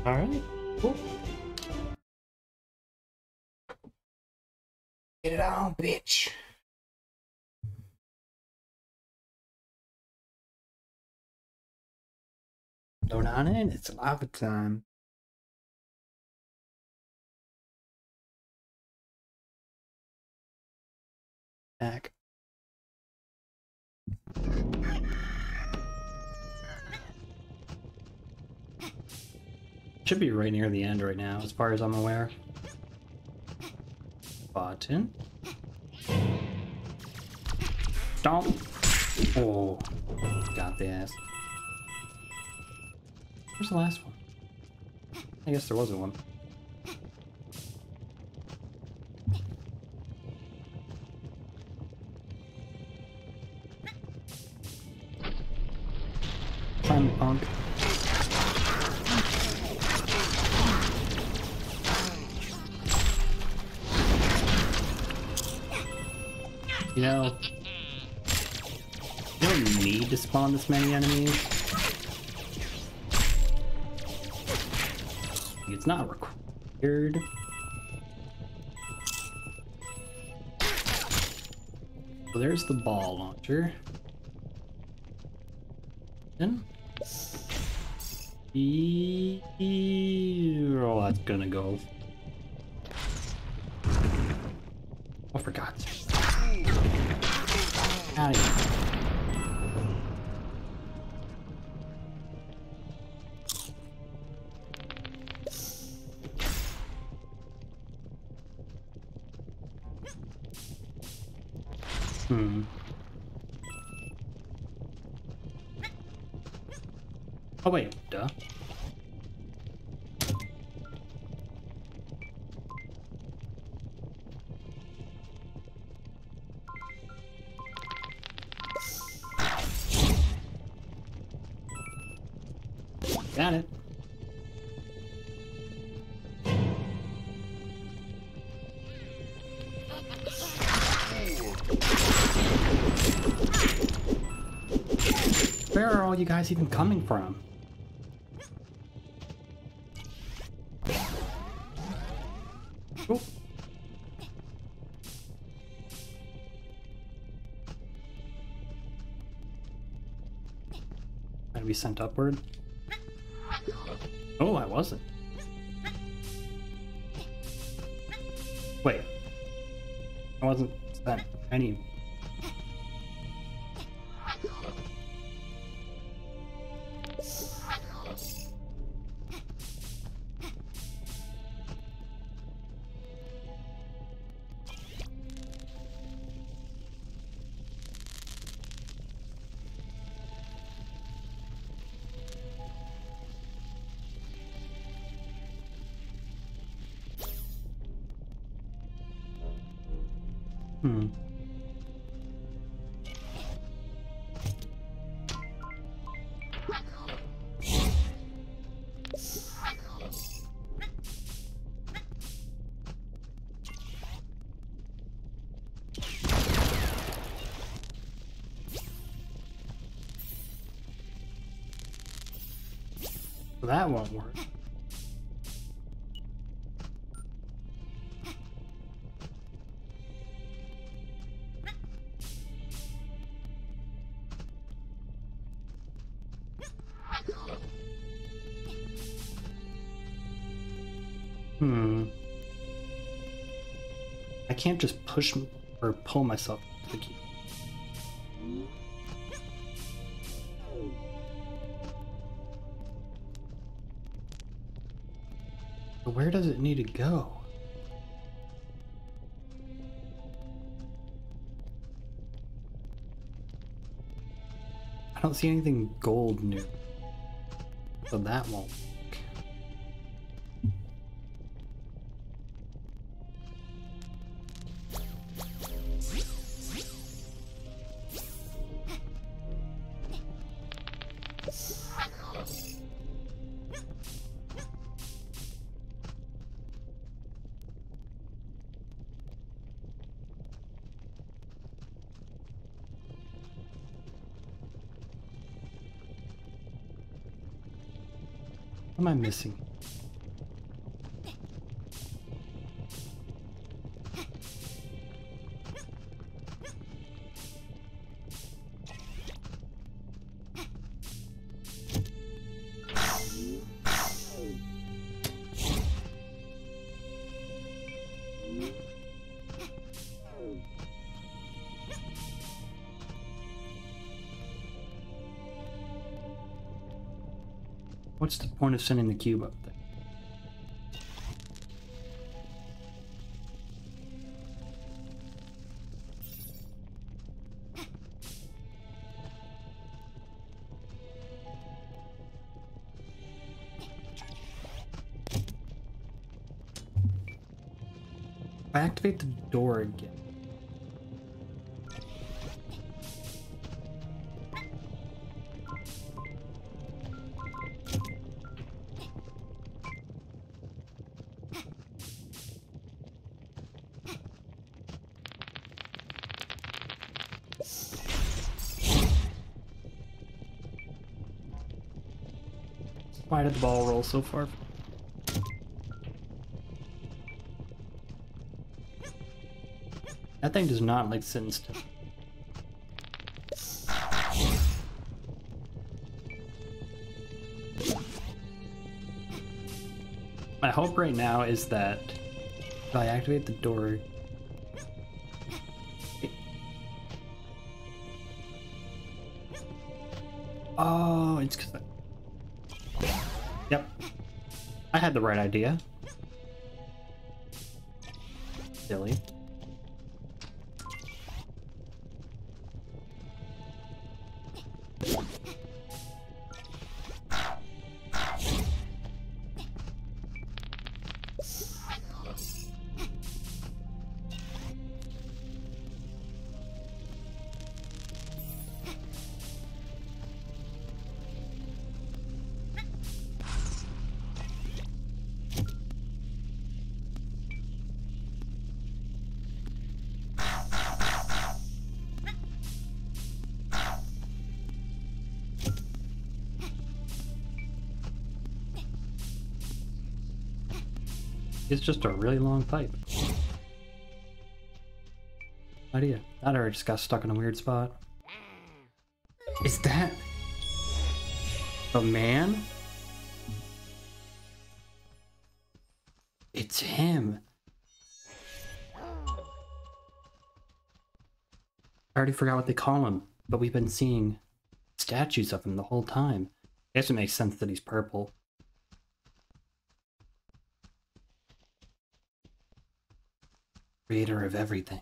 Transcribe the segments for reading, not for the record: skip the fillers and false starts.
Alright, cool. Get it on, bitch. Load on in, it's lava time. Back. Should be right near the end right now, as far as I'm aware. Button. Stomp. Oh, got the ass. Where's the last one? I guess there wasn't one. Try me, punk. You know, you don't need to spawn this many enemies. It's not required. So there's the ball launcher. Then, oh, that's gonna go. Oh, for God's sake. Out of here. Oh wait, duh. Got it. Where are all you guys even coming from? Oh. Gotta be sent upward. Oh, I wasn't. Wait. I wasn't sent any. That won't work. I can't just push or pull myself to the key. But where does it need to go? I don't see anything gold new, so that won't work. What am I missing? What's the point of sending the cube up there? If I activate the door again. Why did the ball roll so far? That thing does not like sitting still. My hope right now is that if I activate the door... Oh, it's because... Yep. I had the right idea. Silly. It's just a really long pipe. Idea. That or I just got stuck in a weird spot. Is that the man? It's him. I already forgot what they call him, but we've been seeing statues of him the whole time. I guess it makes sense that he's purple. Creator of everything.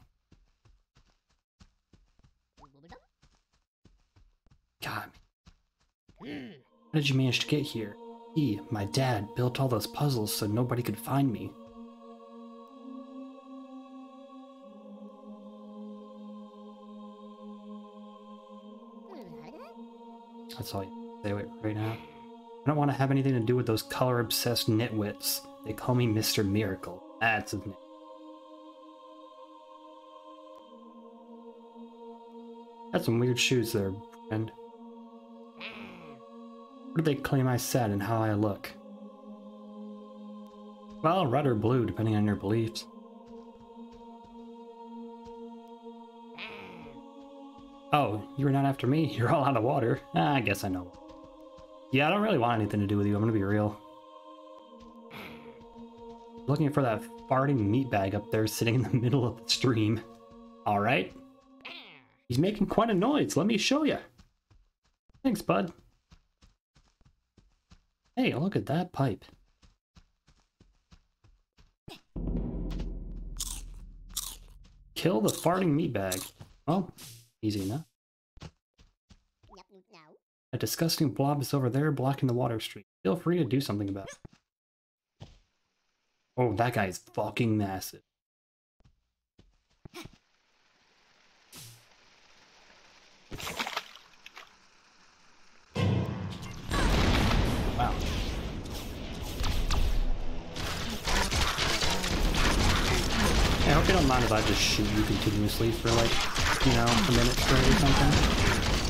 God. How did you manage to get here? He, my dad, built all those puzzles so nobody could find me. That's all you say right now. I don't want to have anything to do with those color-obsessed nitwits. They call me Mr. Miracle. That's his name. Got some weird shoes there, friend. What do they claim I said and how I look? Well, red or blue, depending on your beliefs. Oh, you were not after me? You're all out of water. I guess I know. Yeah, I don't really want anything to do with you, I'm gonna be real. Looking for that farting meat bag up there sitting in the middle of the stream. Alright. He's making quite a noise. Let me show you. Thanks, bud. Hey, look at that pipe. Kill the farting meatbag. Oh, easy enough. A disgusting blob is over there blocking the water stream. Feel free to do something about it. Oh, that guy is fucking massive. Wow. I hope you don't mind if I just shoot you continuously for like, you know, a minute straight or something.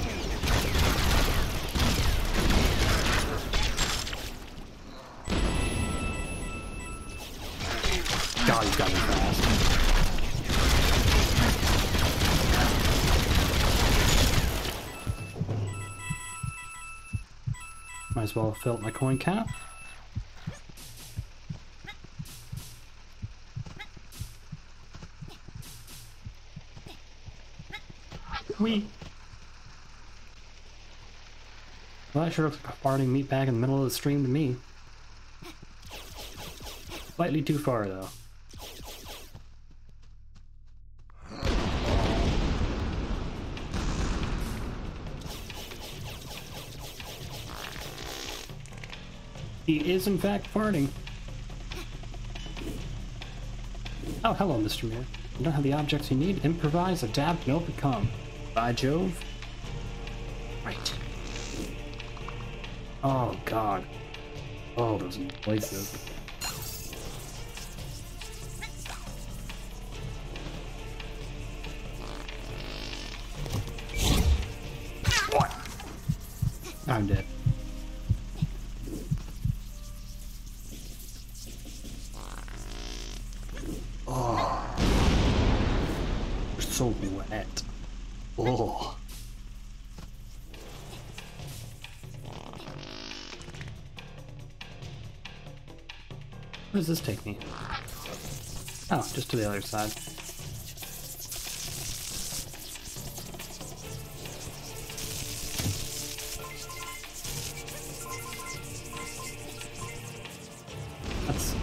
God, he's got me fast. Might as well have filled my coin cap. Well, that sure looks like a farting meat bag in the middle of the stream to me. Slightly too far, though. He is, in fact, farting. Oh, hello, Mr. Mayor. You don't have the objects you need? Improvise, adapt, and overcome. By Jove. Right. Oh, God. Oh, those noises. What? I'm dead. Oh. You're so wet. Oh. Where does this take me? Oh, just to the other side. That's...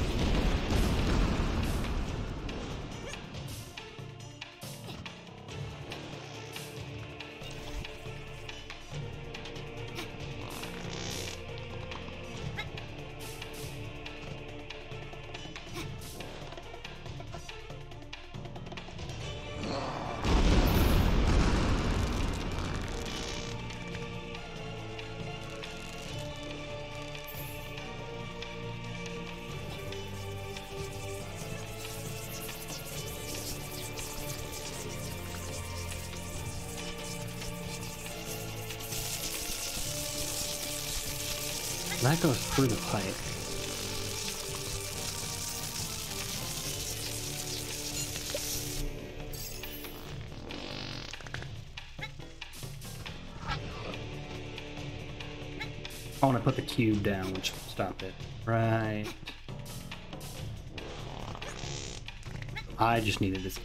That goes through the pipe. I want to put the cube down, which will stop it. Right. I just needed this.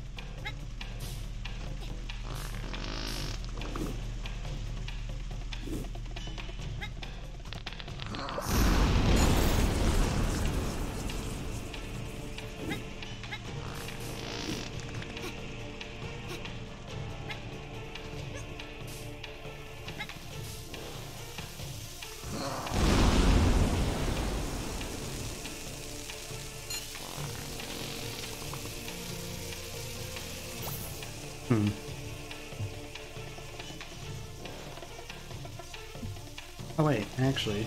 Oh wait, actually.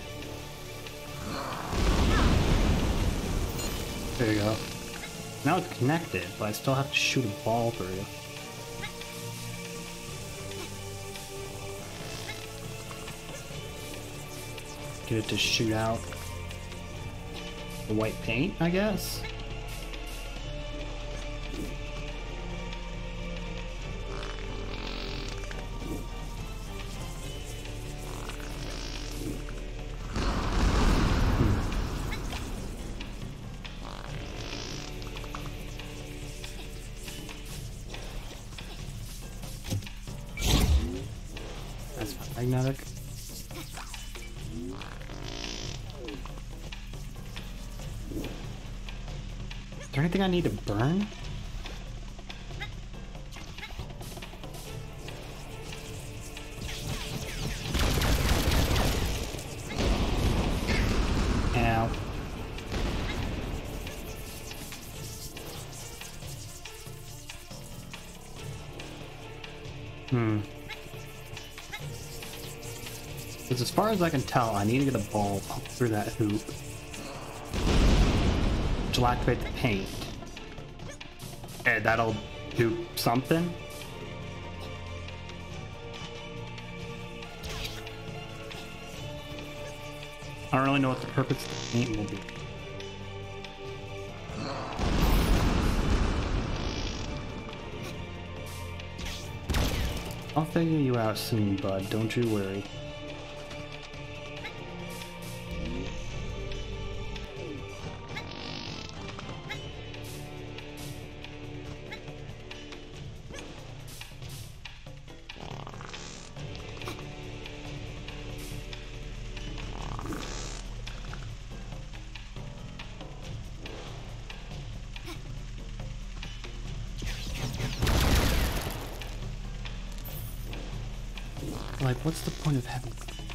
There you go. Now it's connected, but I still have to shoot a ball through. Get it to shoot out the white paint, I guess? Magnetic. Is there anything I need to burn? Ow. Because as far as I can tell, I need to get a ball up through that hoop, which will activate the paint. Okay, that'll do something. I don't really know what the purpose of the paint will be. I'll figure you out soon, bud. Don't you worry. like, what's the point of having...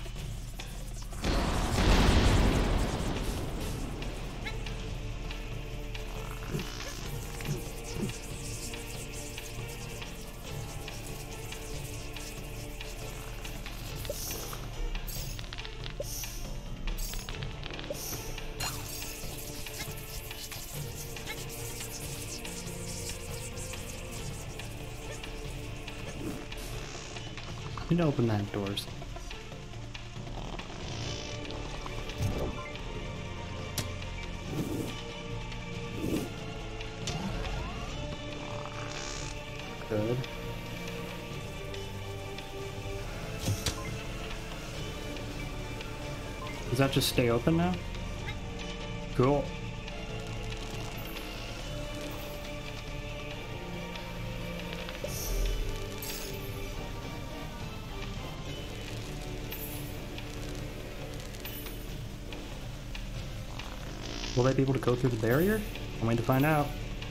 I need to open that doors. Good. Does that just stay open now? Cool. Will they be able to go through the barrier? I'm waiting to find out.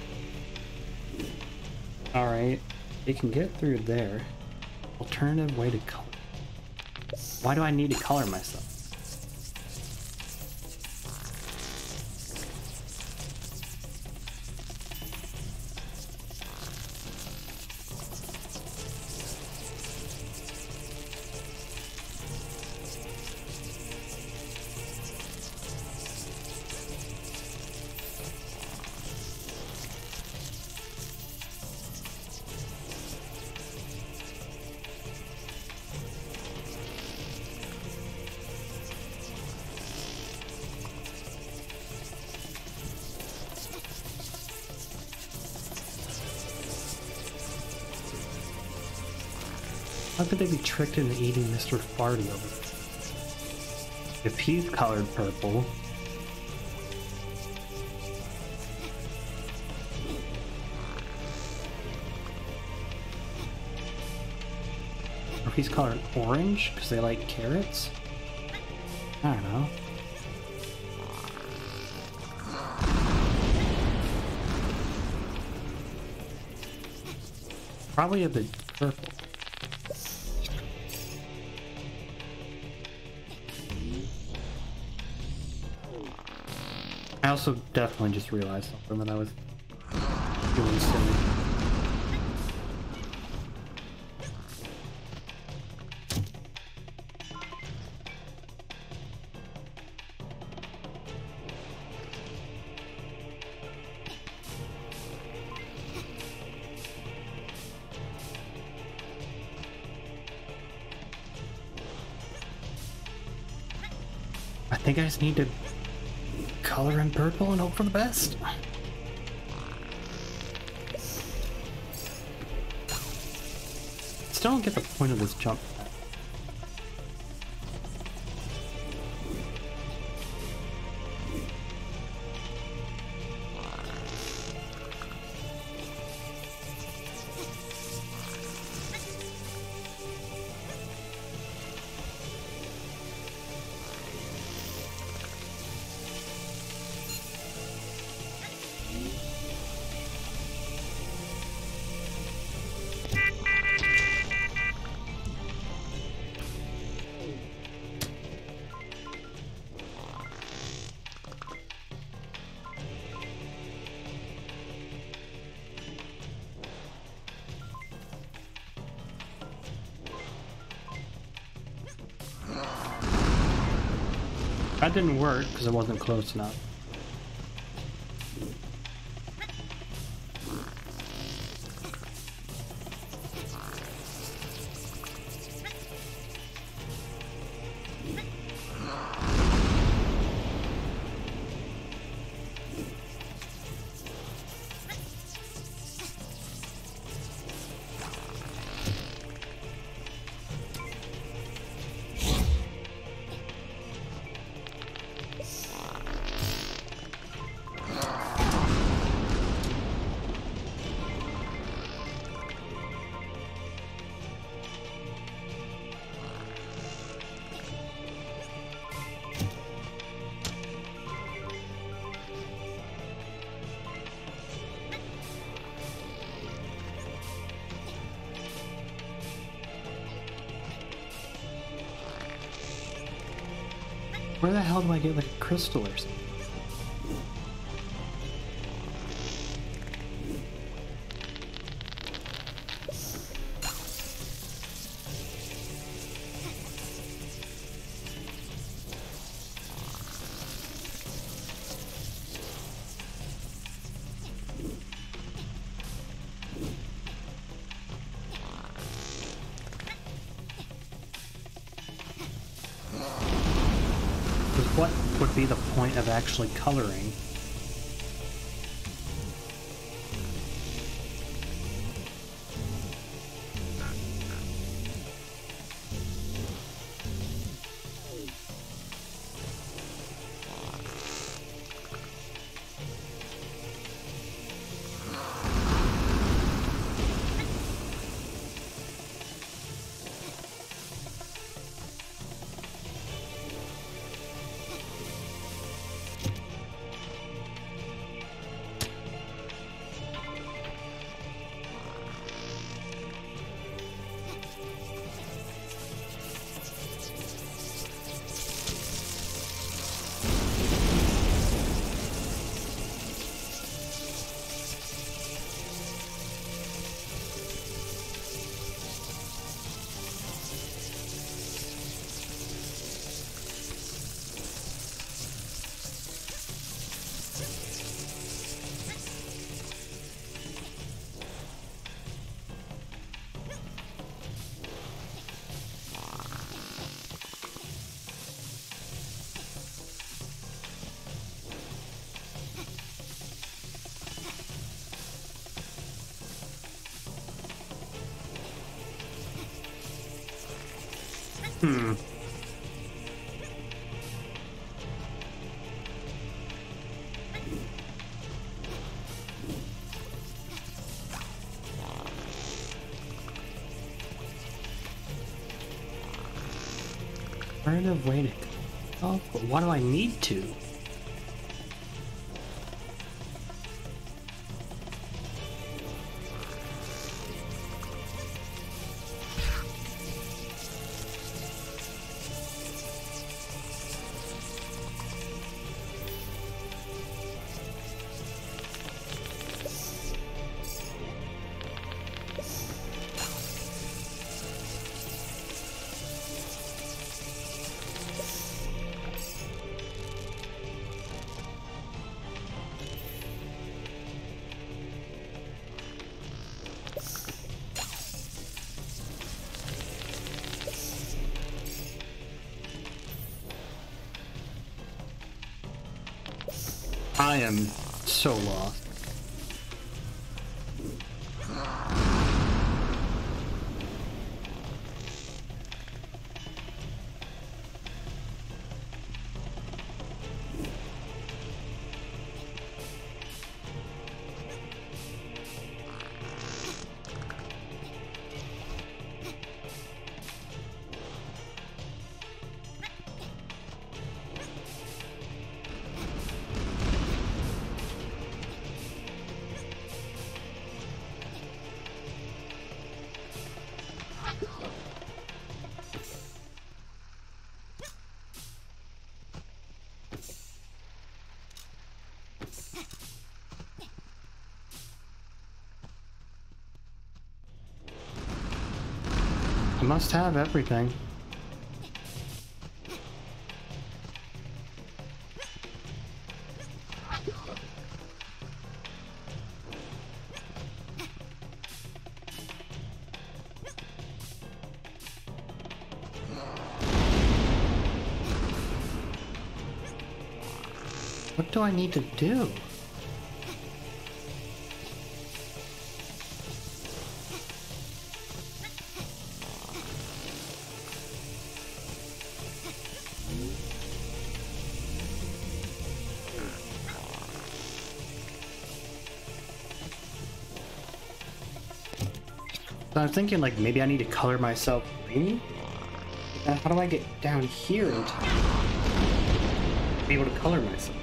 Alright, they can get through there. Alternative way to color. Why do I need to color myself? How could they be tricked into eating Mr. Farty over there? If he's colored purple... Or if he's colored orange, because they like carrots? I don't know. Probably a bit purple. I also definitely just realized something that I was doing silly. I think I just need to color in purple and hope for the best. Still don't get the point of this jump. That didn't work because it wasn't close enough. Where the hell do I get like a crystal or something? What would be the point of actually coloring? Hmm. Alternative way to... Oh, but why do I need to? I am so lost. I must have everything. What do I need to do? So I'm thinking, like, maybe I need to color myself green? How do I get down here in time to be able to color myself?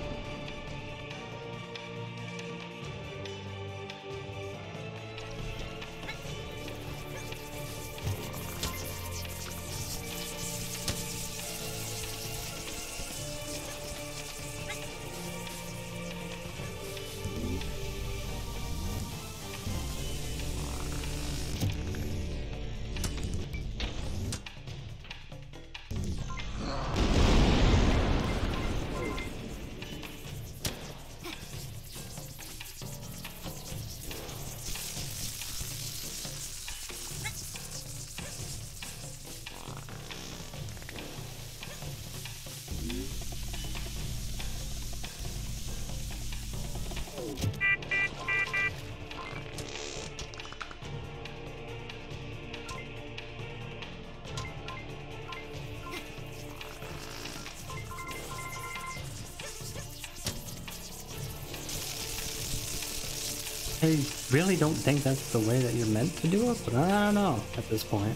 I really don't think that's the way that you're meant to do it, but I don't know at this point.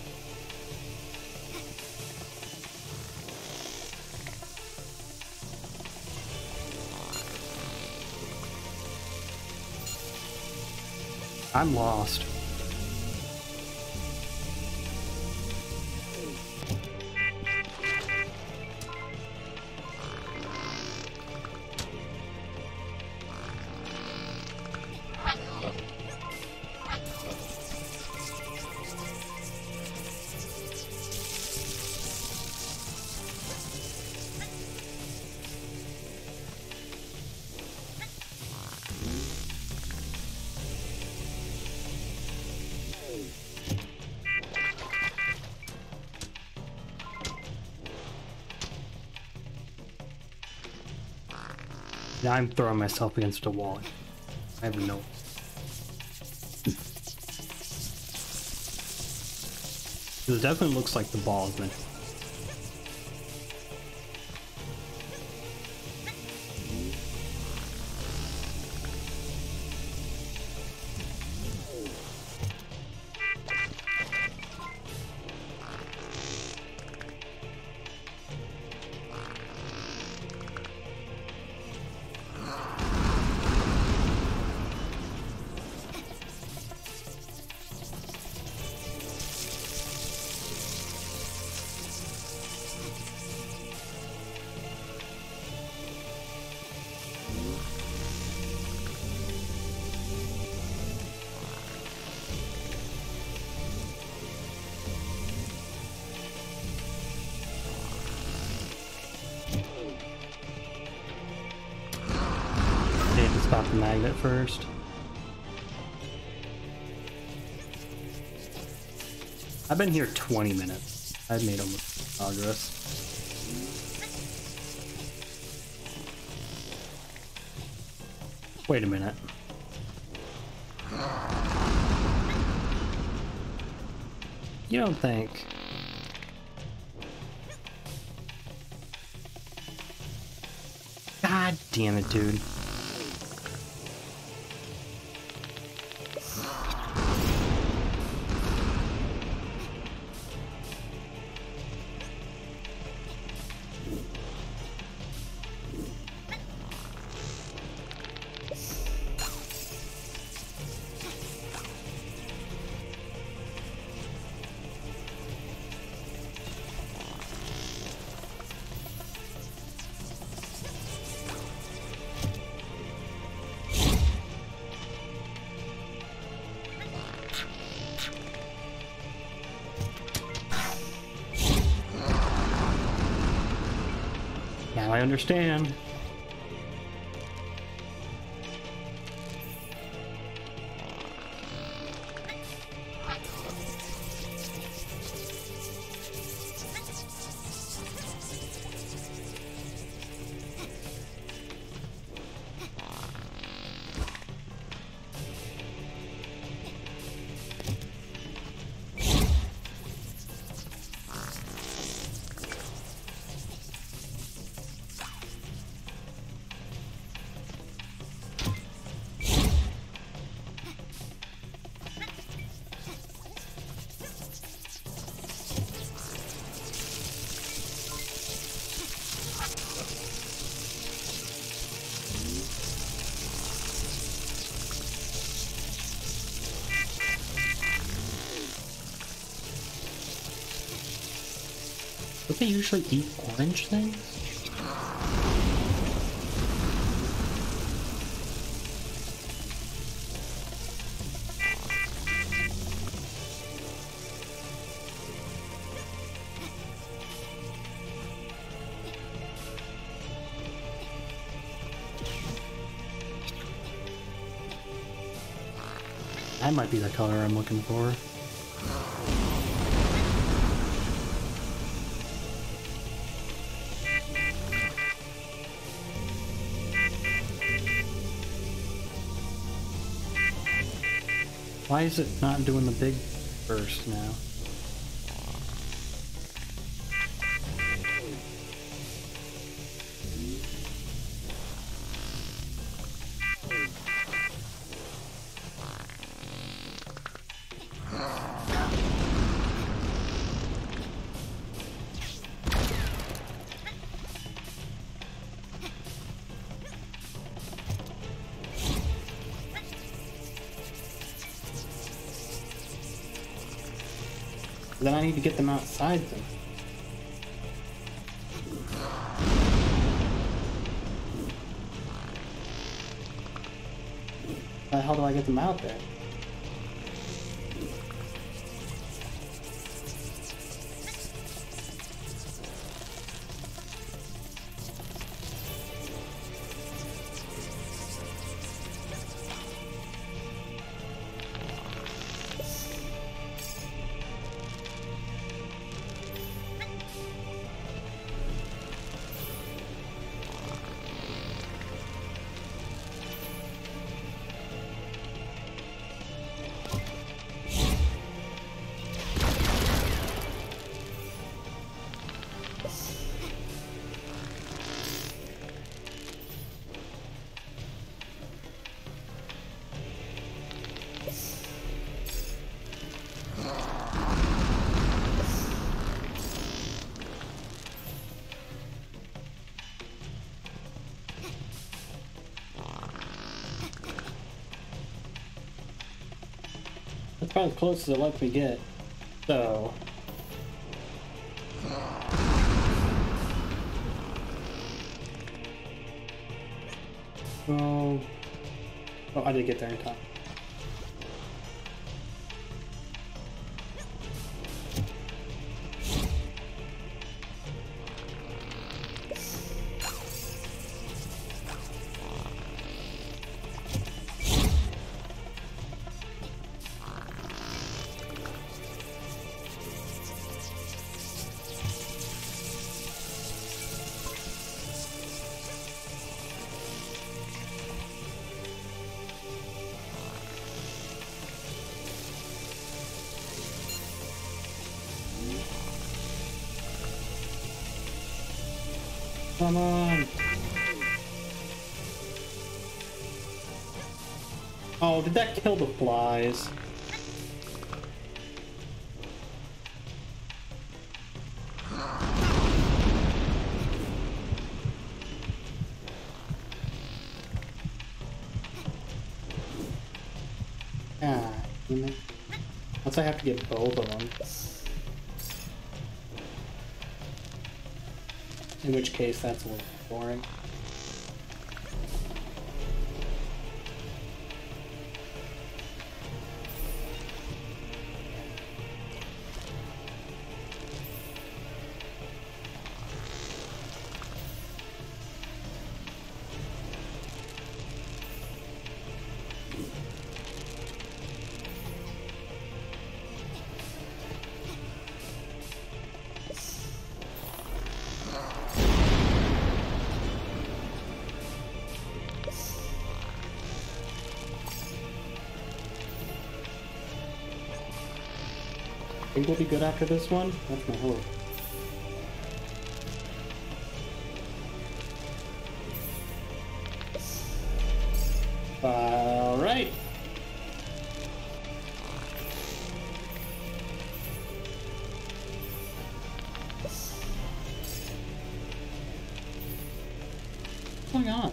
I'm lost. Now I'm throwing myself against a wall. I have no. It definitely looks like the ball is meant. Stop the magnet first. I've been here 20 minutes. I've made almost progress. Wait a minute. You don't think... God damn it, dude. Now I understand. Don't they usually eat orange things? That might be the color I'm looking for. Why is it not doing the big burst now? Then I need to get them outside them. How the hell do I get them out there? That's probably as close as it lets me get. So... Oh, I did get there in time. Come on! Oh, did that kill the flies? Ah, damn it. Once I have to get both of them. In which case, that's a little boring. Think we'll be good after this one? That's my hope. Alright. What's going on?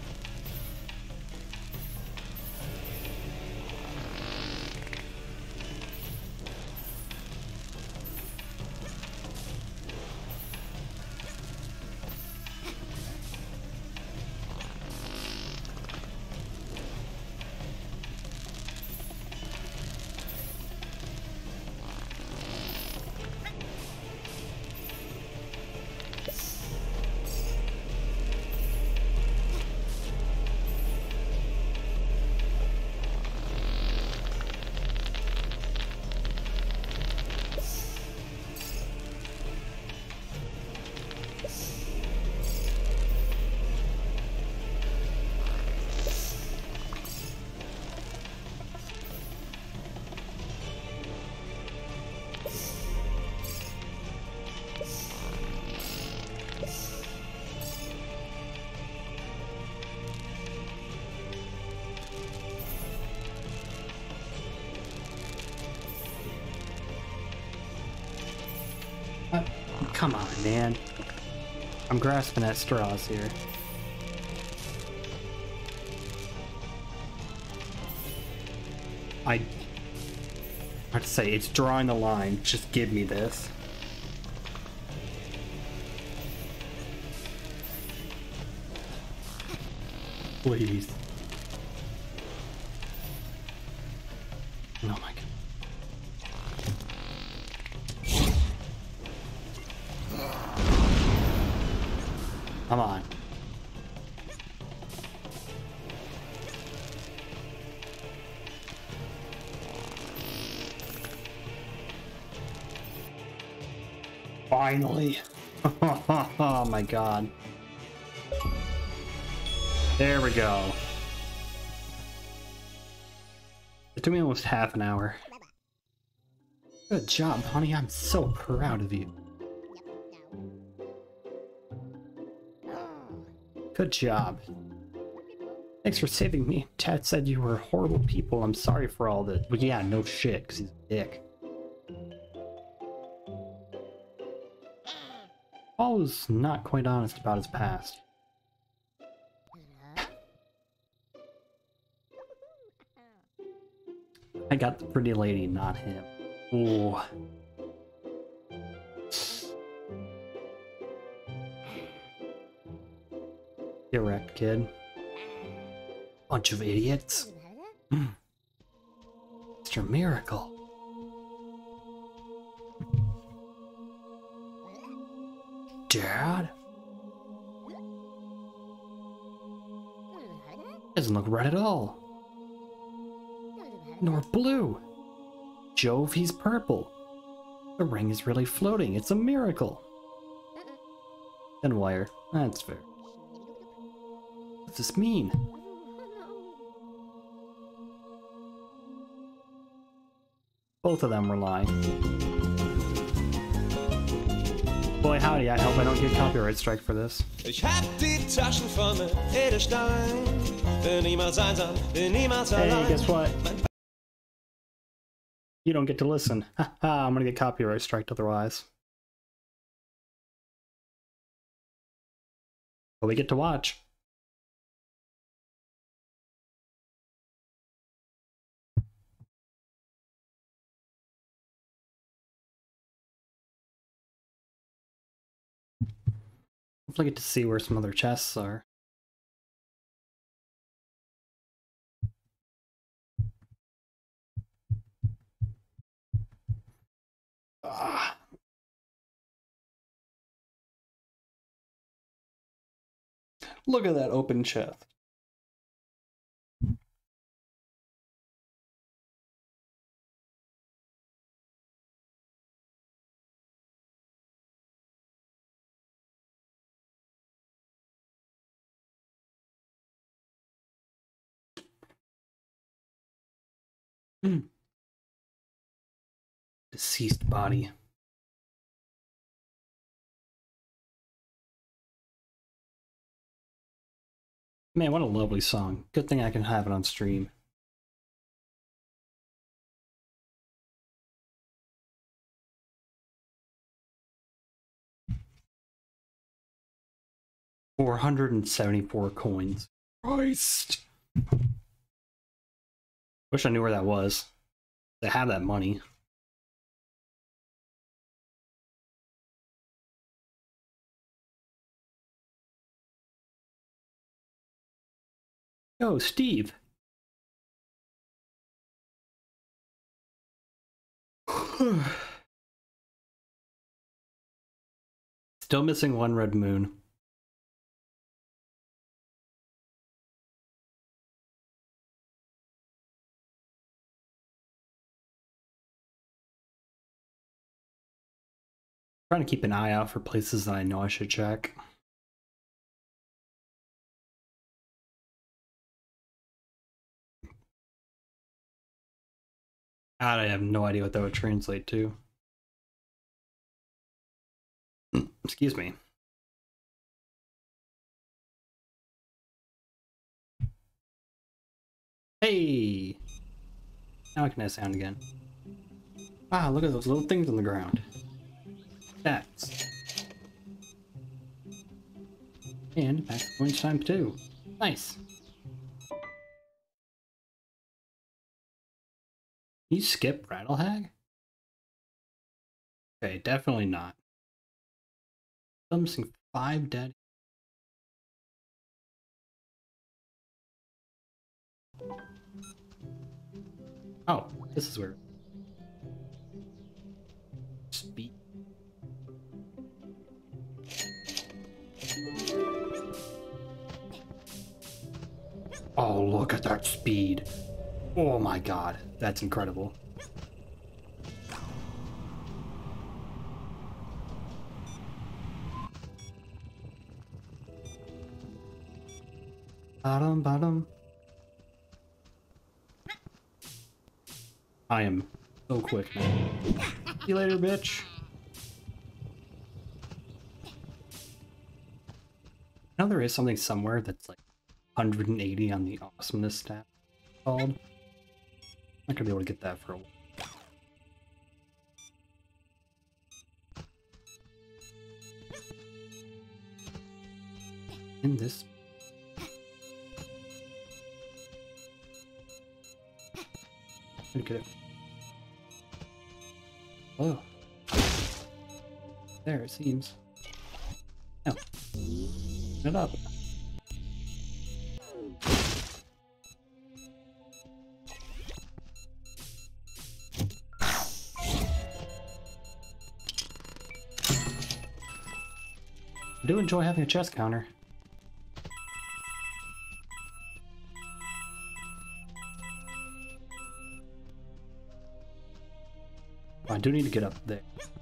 Come on, man. I'm grasping at straws here. Hard to say, it's drawing the line. Just give me this. Please. Oh my god. Come on. Finally. Oh my god. There we go. It took me almost half an hour. Good job, honey. I'm so proud of you. Good job. Thanks for saving me. Dad said you were horrible people. I'm sorry for all this. But yeah, no shit, because he's a dick. Paul was not quite honest about his past. I got the pretty lady, not him. Ooh. Get wrecked, kid. Bunch of idiots. Mr. Miracle. Dad? Doesn't look red at all. Nor blue. Jove, he's purple. The ring is really floating. It's a miracle. And wire. That's fair. What's this mean? Both of them were lying. Boy howdy, I hope I don't get copyright strike for this. Ich hab die Taschen voll mit Edelstein. Bin niemals einsam, bin niemals allein. Hey, guess what? You don't get to listen. Haha, I'm gonna get copyright striked otherwise. But we get to watch. Hopefully get to see where some other chests are. Ah. Look at that open chest. Deceased body. Man, what a lovely song. Good thing I can have it on stream. $474 coins. Christ! Wish I knew where that was. They have that money. Yo, Steve. Still missing one red moon. Trying to keep an eye out for places that I know I should check. God, I have no idea what that would translate to. Excuse me. Hey! Now I can have sound again. Wow, look at those little things on the ground. That's. And back to lunchtime too. Nice. You skip Rattlehag? Okay, definitely not. I'm missing 5 dead. Oh, this is where speed. Oh, look at that speed. Oh my god, that's incredible. Bottom, bottom. I am so quick now. See you later, bitch. Now there is something somewhere that's like 180 on the awesomeness stat called. I'm not gonna be able to get that for a while. In this. Look at it. Oh. There, it seems. Oh. It up. I do enjoy having a chest counter. I do need to get up there.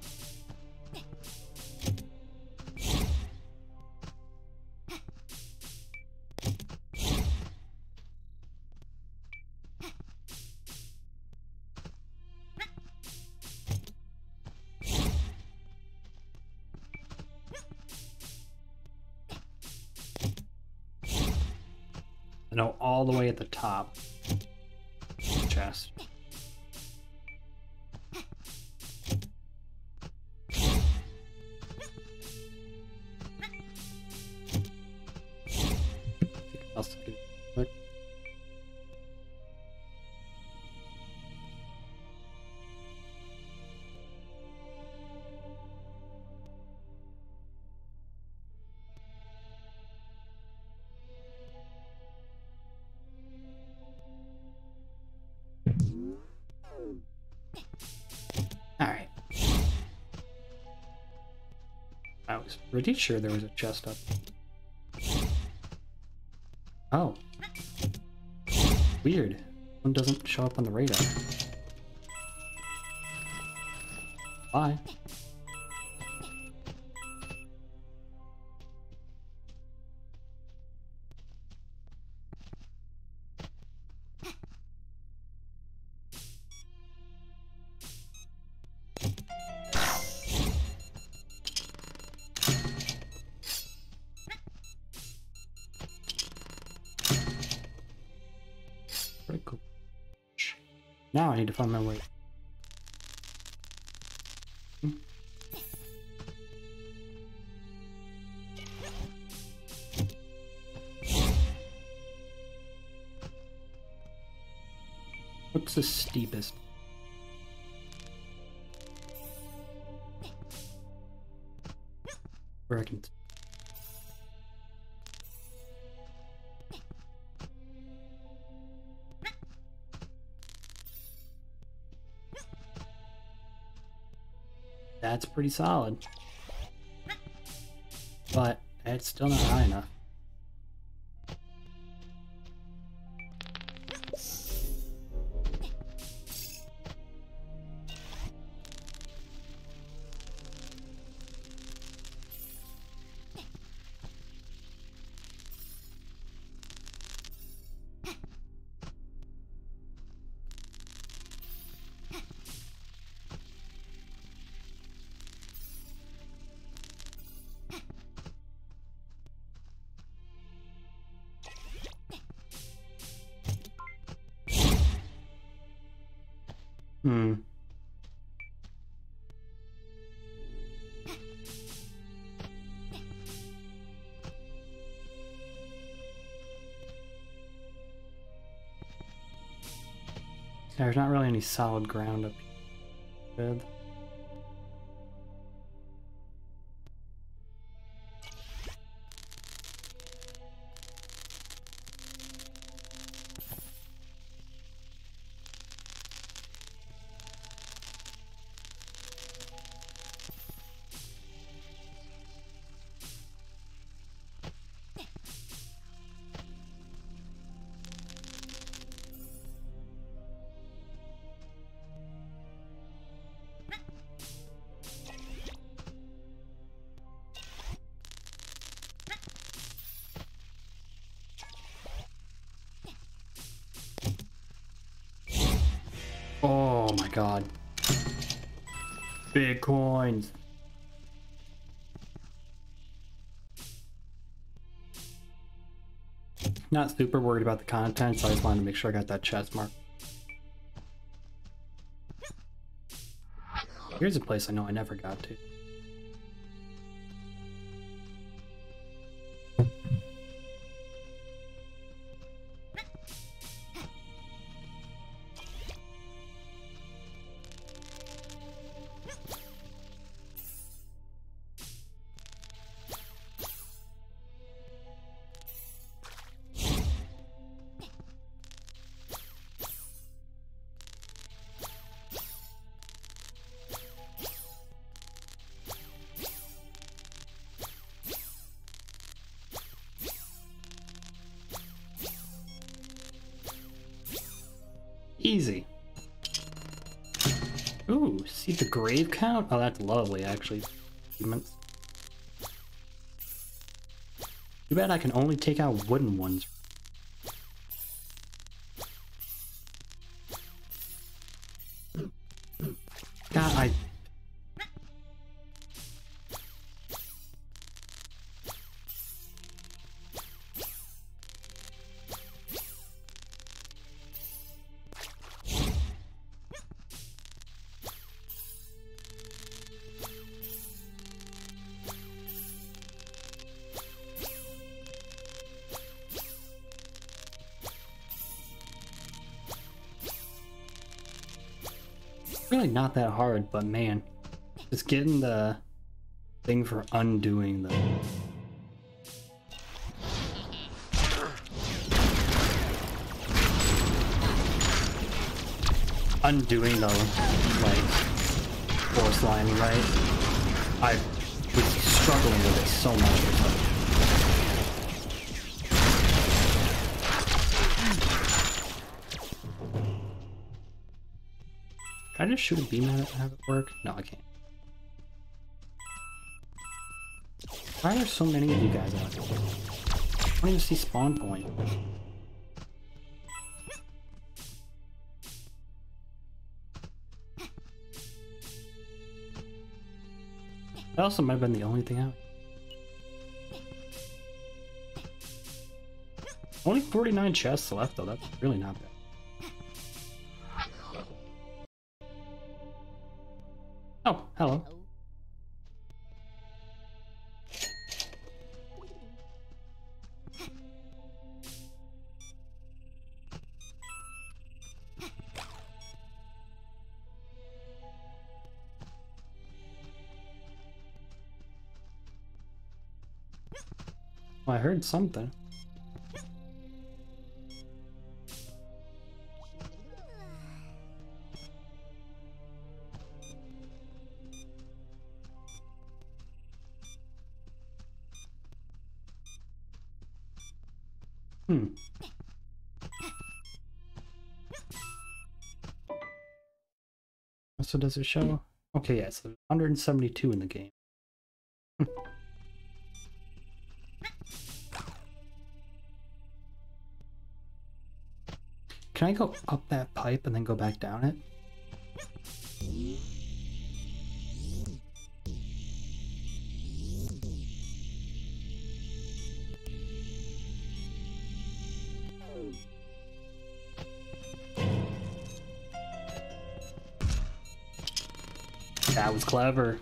I know all the way at the top. Chest. Alright. I was pretty sure there was a chest up. Oh. Weird. One doesn't show up on the radar. Bye. Pretty cool. Now I need to find my way. What's the steepest? Where I can. That's pretty solid. But it's still not high enough. Hmm. There's not really any solid ground up here. Good. Oh my god. Big coins. Not super worried about the content, so I just wanted to make sure I got that chest mark. Here's a place I know I never got to. Easy. Ooh, see the grave count? Oh, that's lovely, actually. Achievements. Too bad I can only take out wooden ones. God, I... really not that hard, but man, just getting the thing for undoing the... Undoing the, like, force line, right? I was struggling with it so much. Can I just shoot a beam at it and have it work? No, I can't. Why are there so many of you guys out here? I don't even see spawn point. That also might have been the only thing out. Only 49 chests left though, that's really not bad. Oh, hello. Well, I heard something. So does it show? Okay, yeah, so 172 in the game. Can I go up that pipe and then go back down it? That was clever.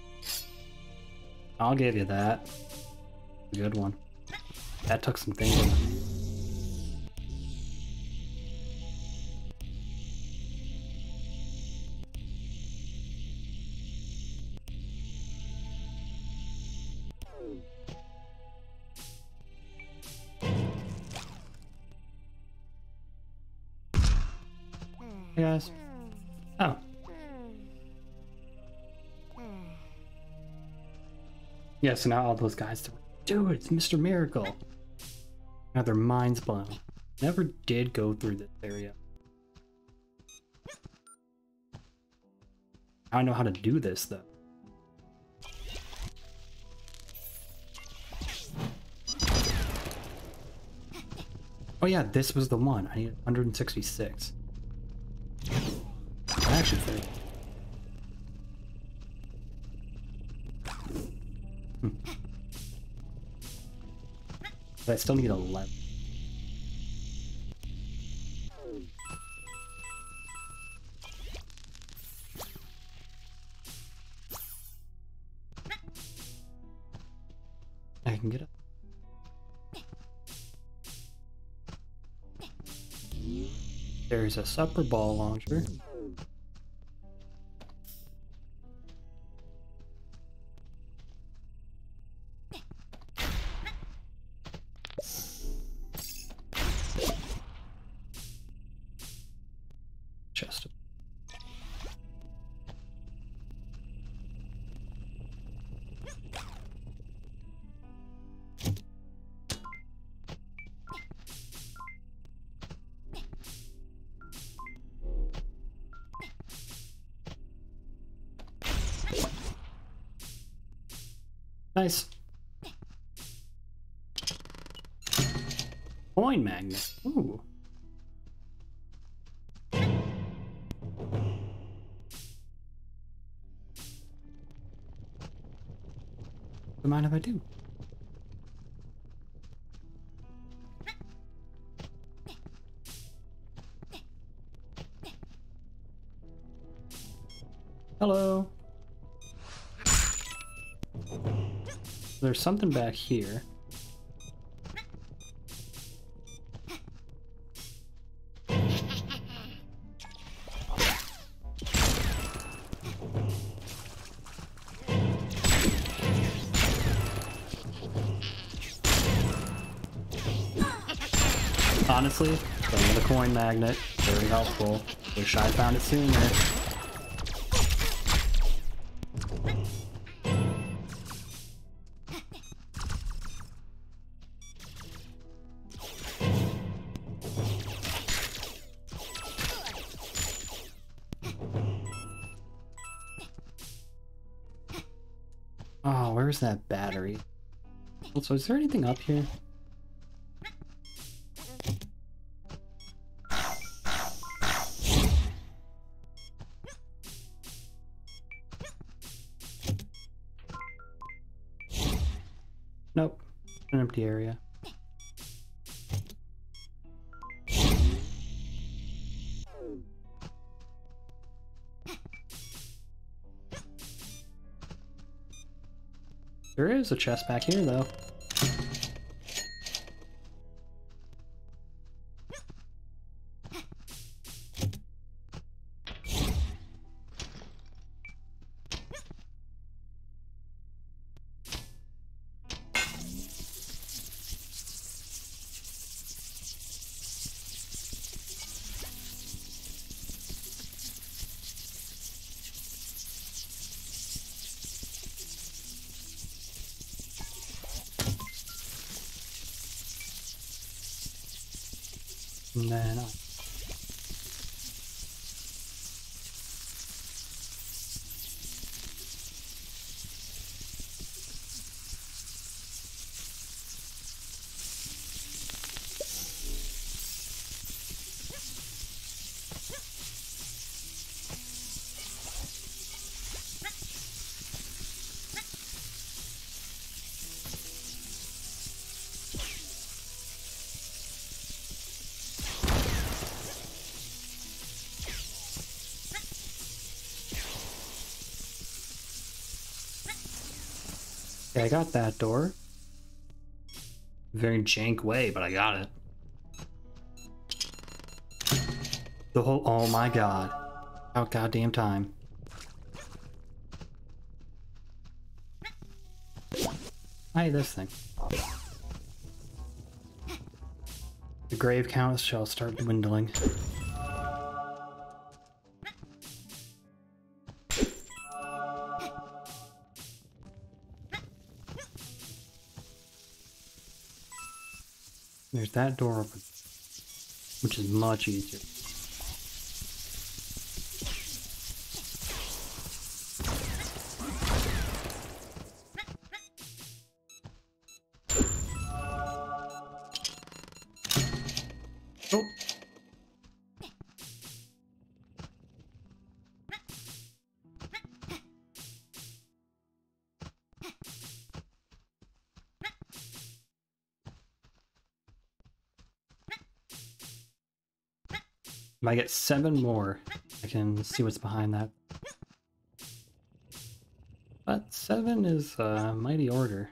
I'll give you that. Good one. That took some thinking. Hey guys. Oh. Yeah, so now all those guys, dude, it's Mr. Miracle. Now their minds blown. Never did go through this area. I know how to do this though. Oh yeah, this was the one. I need 166. Actually, 30. But I still need 11. I can get it. There's a supper ball launcher. Chest. Nice. Coin magnet. Ooh. Don't mind if I do. Hello. There's something back here. Honestly, playing with a coin magnet, very helpful. Wish I found it sooner. Oh, where's that battery? Also, is there anything up here? Nope. An empty area. There is a chest back here, though. And then okay, I got that door. Very jank way, but I got it. The whole, oh my god. About goddamn time. Hi, this thing. The grave count shall start dwindling. There's that door open, which is much easier. Oh. If I get 7 more, I can see what's behind that. But 7 is a mighty order.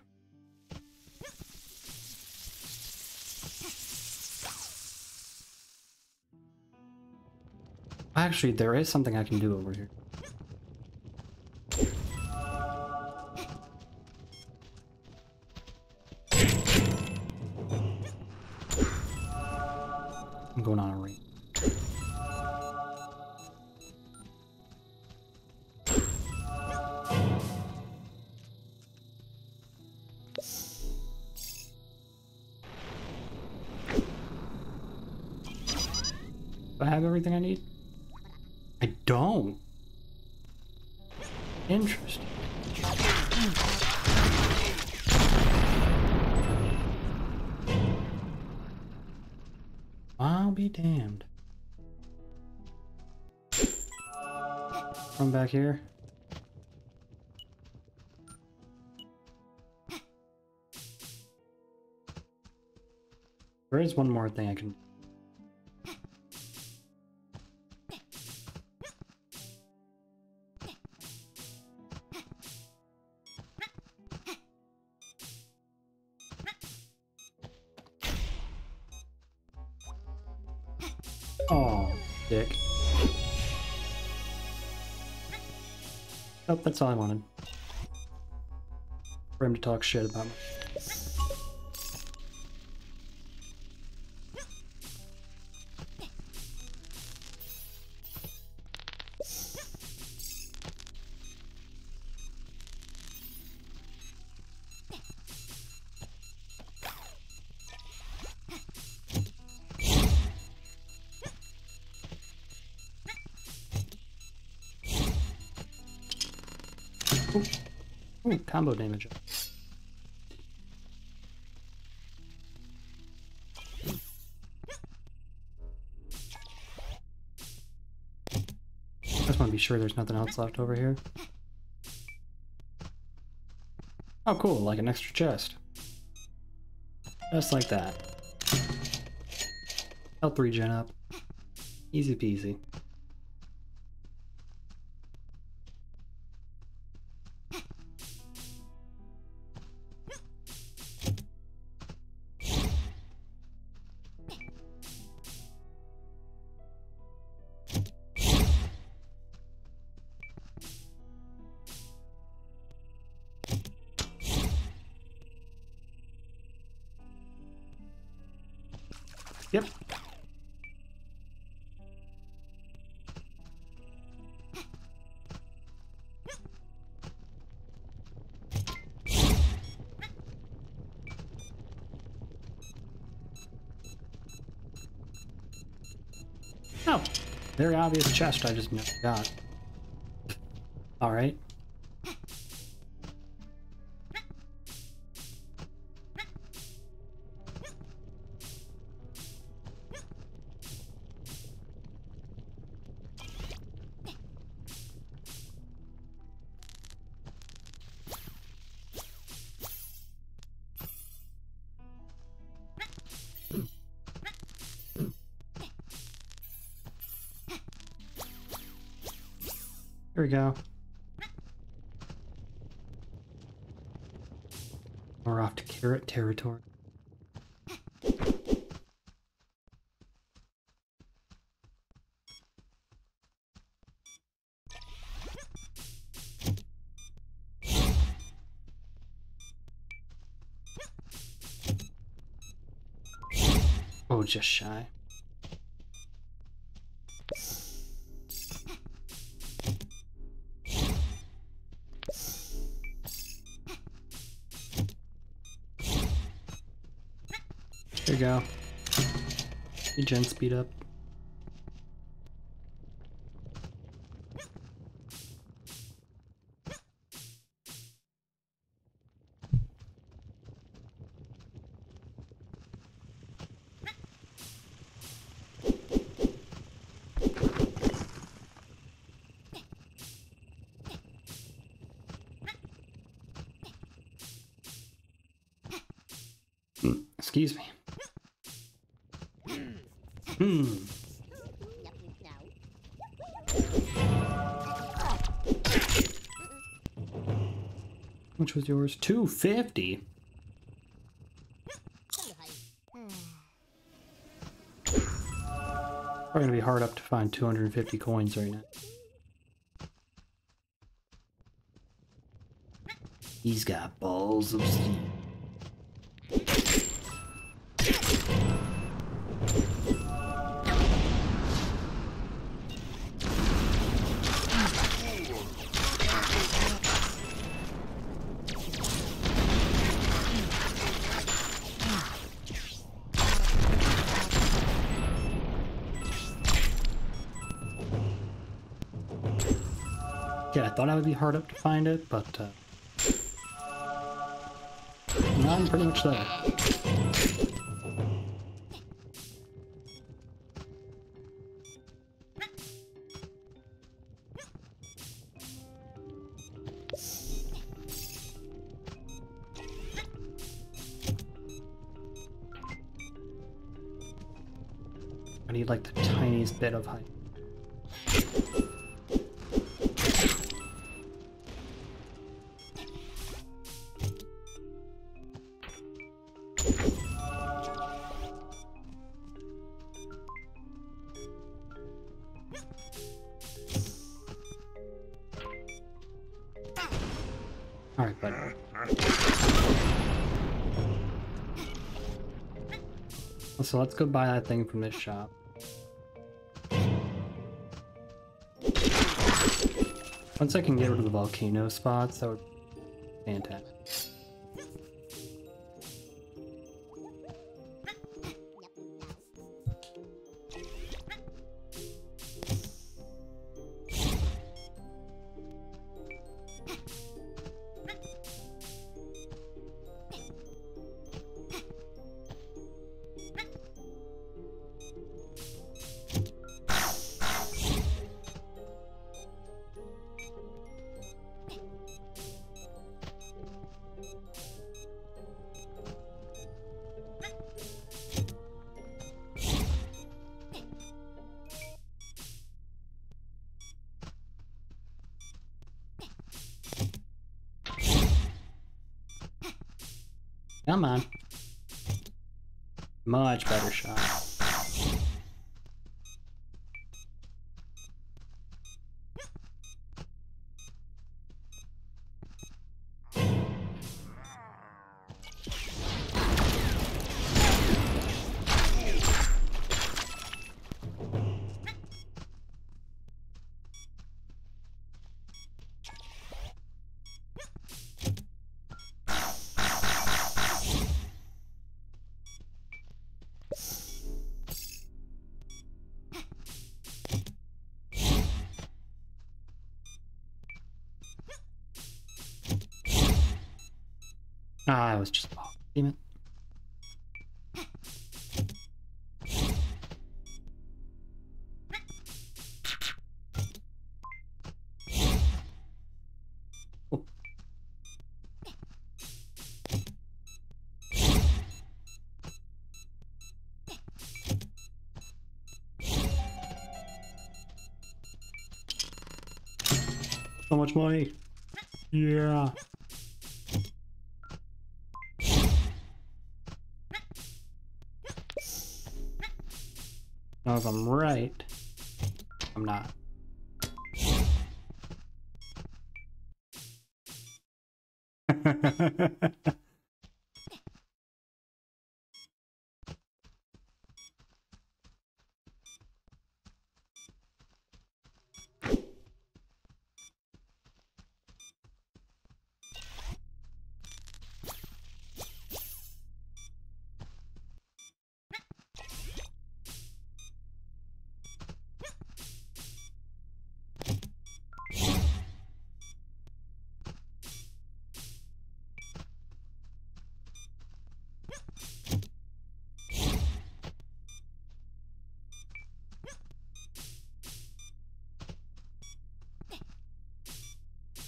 Actually, there is something I can do over here. I'm going on a ring. Do I have everything I need? I don't. Interesting. I'll be damned. Come back here. There is one more thing I can do. Oh, dick. Oh, that's all I wanted. For him to talk shit about me. Ooh, combo damage. Just want to be sure there's nothing else left over here. Oh cool, like an extra chest. Just like that. Health regen up. Easy peasy. Yep. Oh, very obvious chest I just never got. Alright. Here we go. We're off to carrot territory. Oh, just shy. There you go. Regen speed up. Excuse me. Which was yours? 250. Probably gonna be hard up to find 250 coins right now. He's got balls of steel. Yeah, I thought I would be hard up to find it, but no, I'm pretty much there. I need like the tiniest bit of height. Alright, buddy. So let's go buy that thing from this shop. Once I can get rid of the volcano spots, that would be fantastic. Come on. Much better shot. Ah, I was just off. Damn it. Oh. So much money. Yeah. Now if I'm right, I'm not.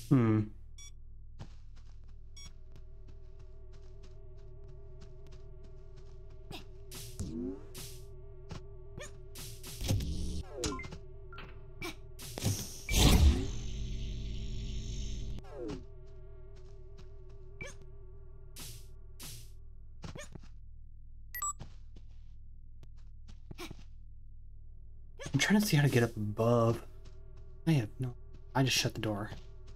Hmm. I'm trying to see how to get up above. I have no... I just shut the door.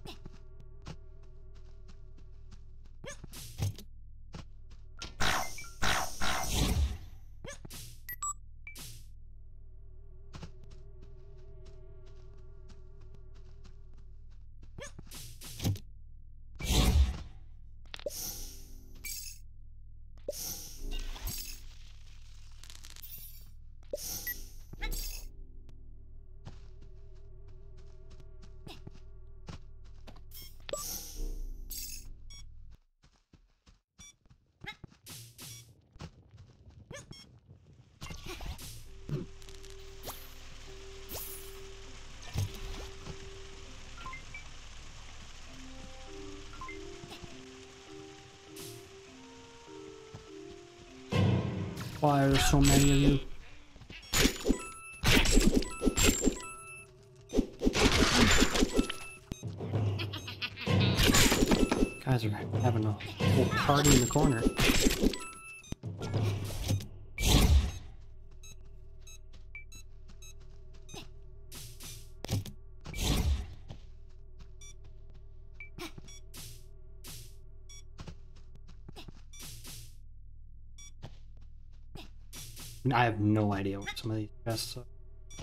Why are there so many of you? Guys are having a whole party in the corner. And I have no idea what some of these chests are.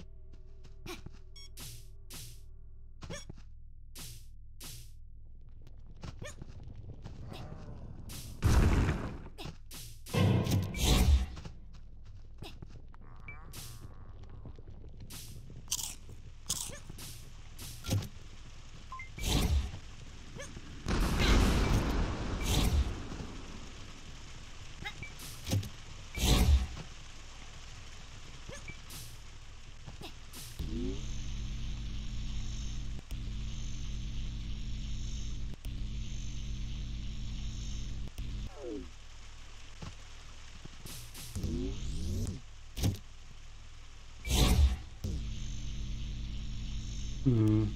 Hmm.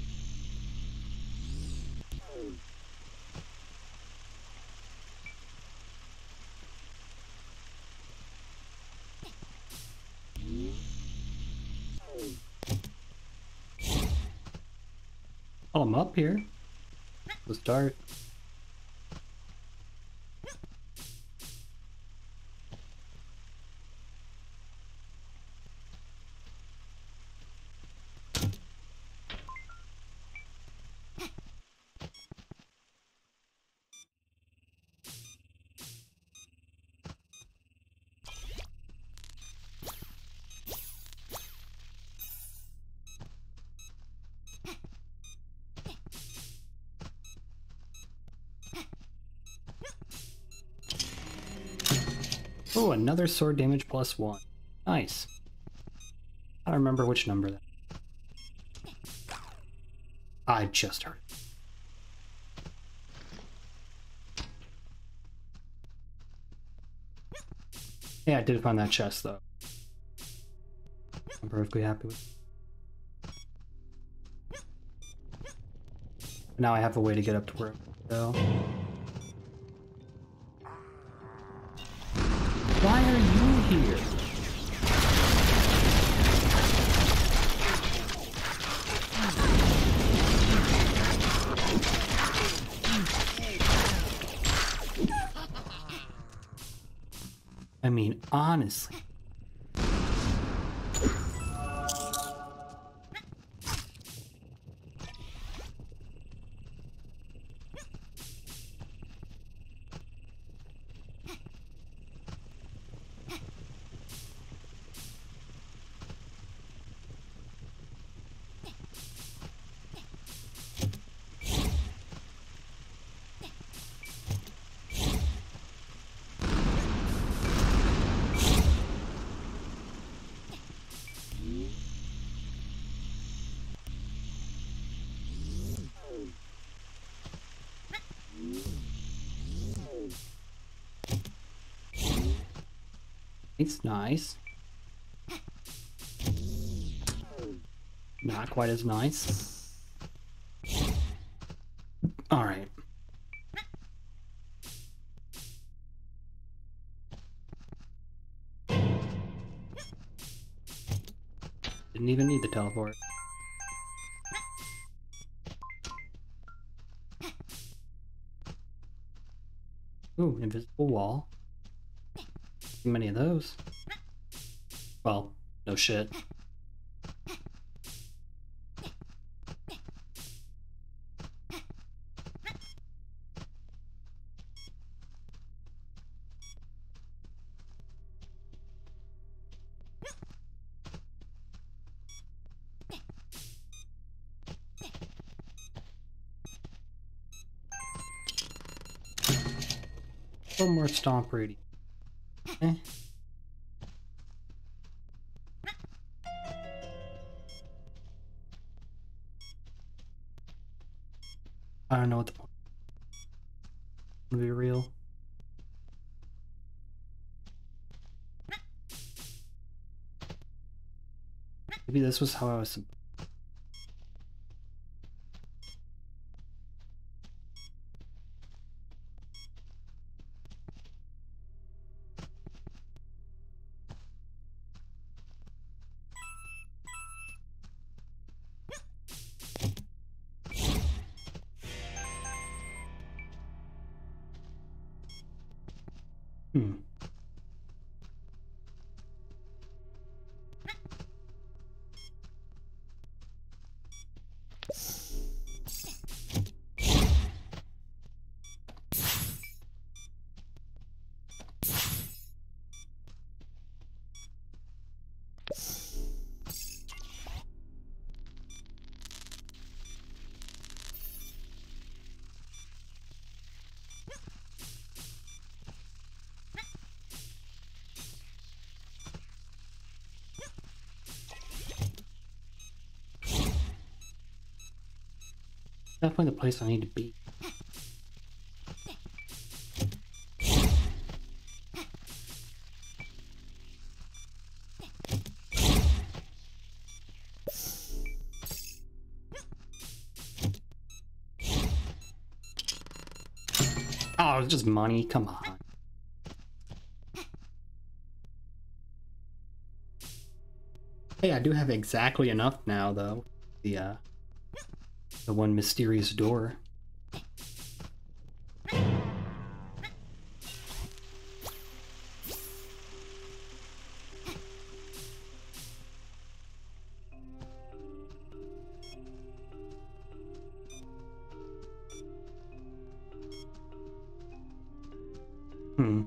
Oh, I'm up here. Let's start. Oh, another sword damage +1. Nice. I don't remember which number that. I just heard it. Yeah, I did find that chest though. I'm perfectly happy with it. Now I have a way to get up to where I go. Why are you here? I mean, honestly. Nice, nice. Not quite as nice. Alright. Didn't even need the teleport. Ooh, invisible wall. Too many of those. Well, no shit. A little more stomp Rudy. Eh. I don't know what the point. To be real. Maybe this was how I was. Hmm. Definitely the place I need to be. Oh, it's just money. Come on. Hey, I do have exactly enough now, though. The one mysterious door. Hmm.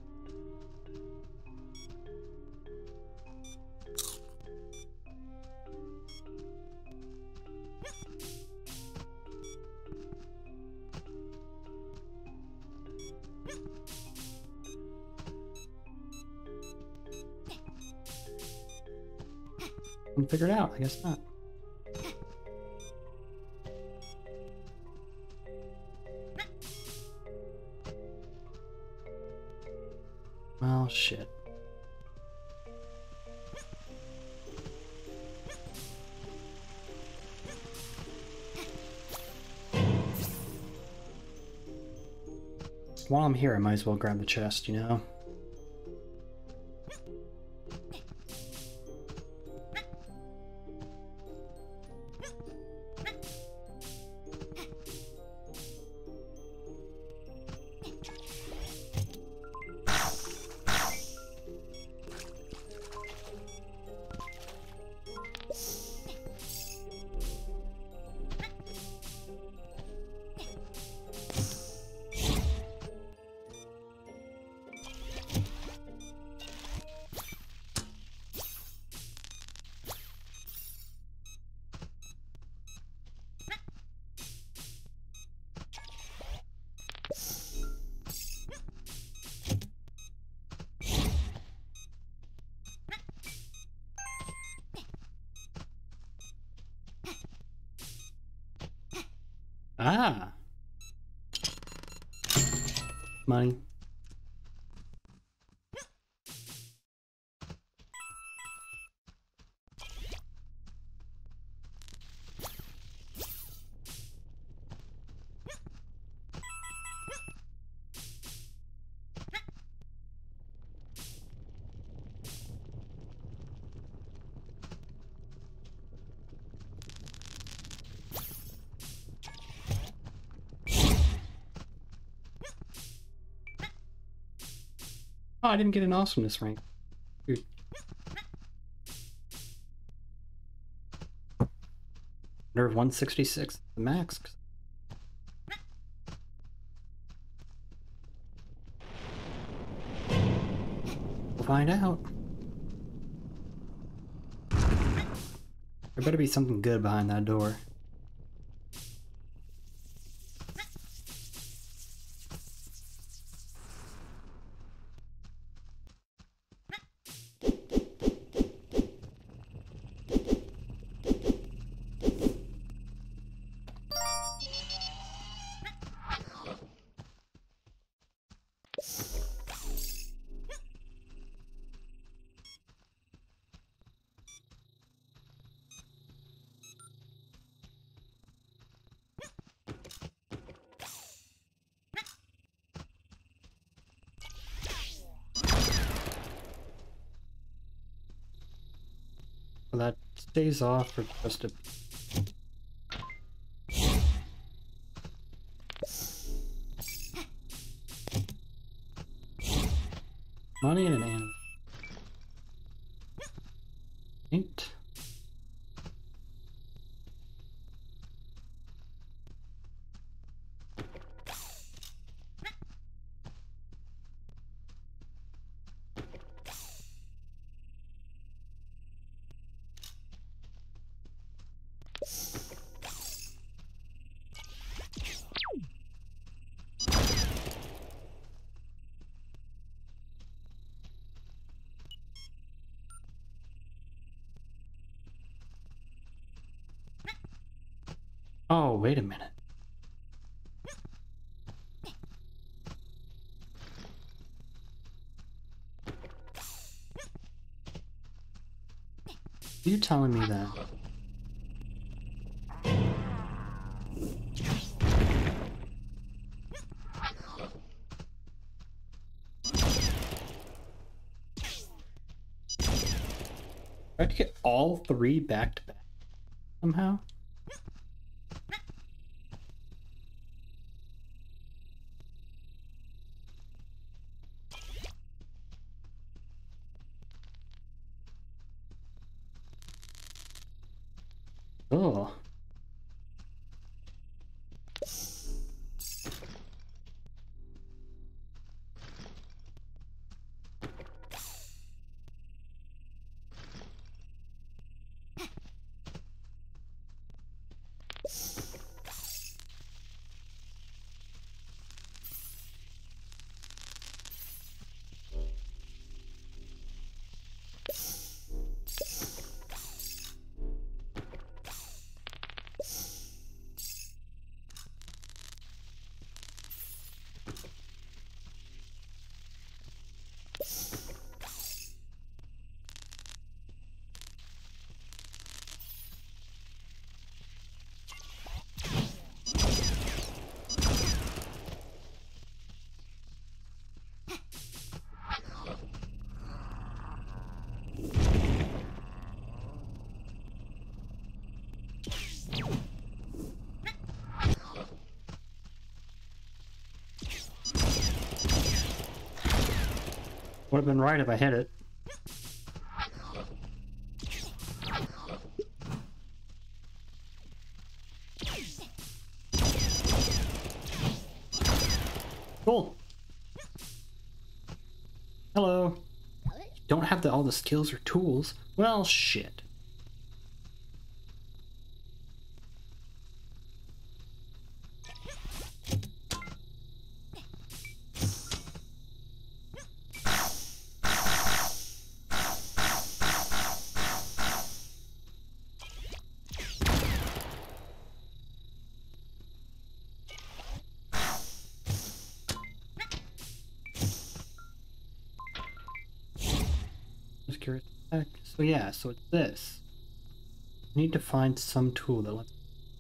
Couldn't figure it out. I guess not. Well, shit. While I'm here, I might as well grab the chest, you know? Ah! Money. Oh, I didn't get an awesomeness rank. Dude. Nerve 166, the max. We'll find out. There better be something good behind that door. Well, that stays off for just a... Money and an animal. Eight. Oh, wait a minute. Are you telling me that? I have to get all three back to back somehow? Oh. Would have been right if I hit it. Cool. Hello. Don't have all the skills or tools. Well, shit. Just curious. So yeah, so it's this. I need to find some tool that lets...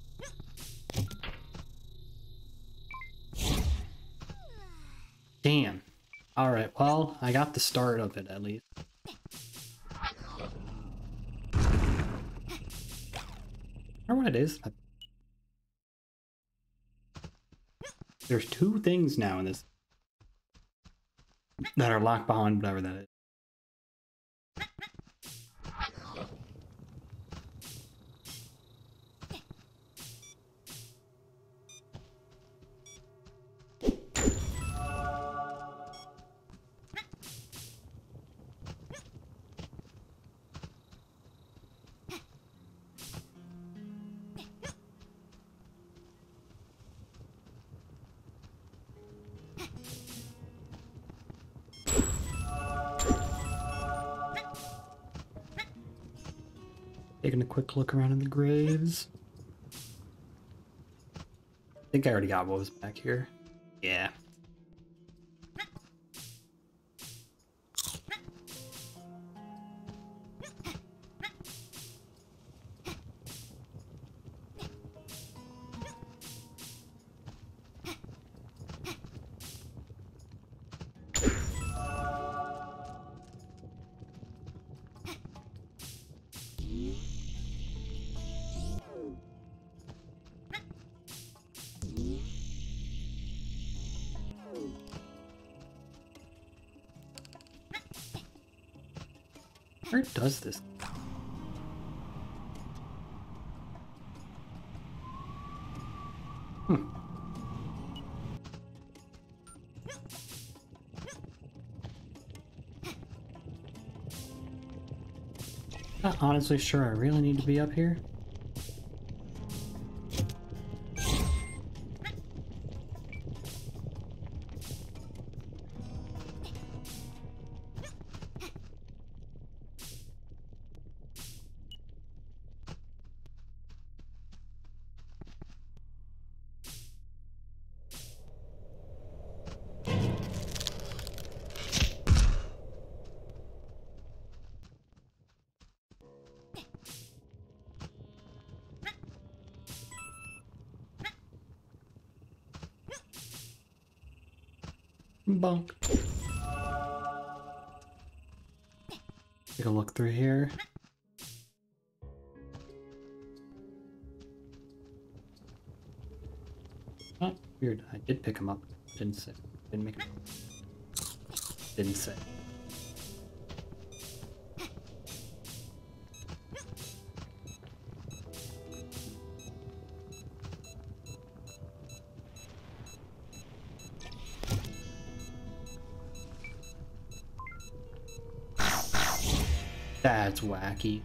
Damn. Alright, well, I got the start of it at least. I wonder what it is. There's two things now in this. that are locked behind whatever that is. Taking a quick look around in the graves. I think I already got what was back here. Yeah. Where does this? Not honestly sure I really need to be up here. Bonk. Take a look through here. Oh, weird. I did pick him up. Didn't say. Didn't make him. Didn't say. That's wacky.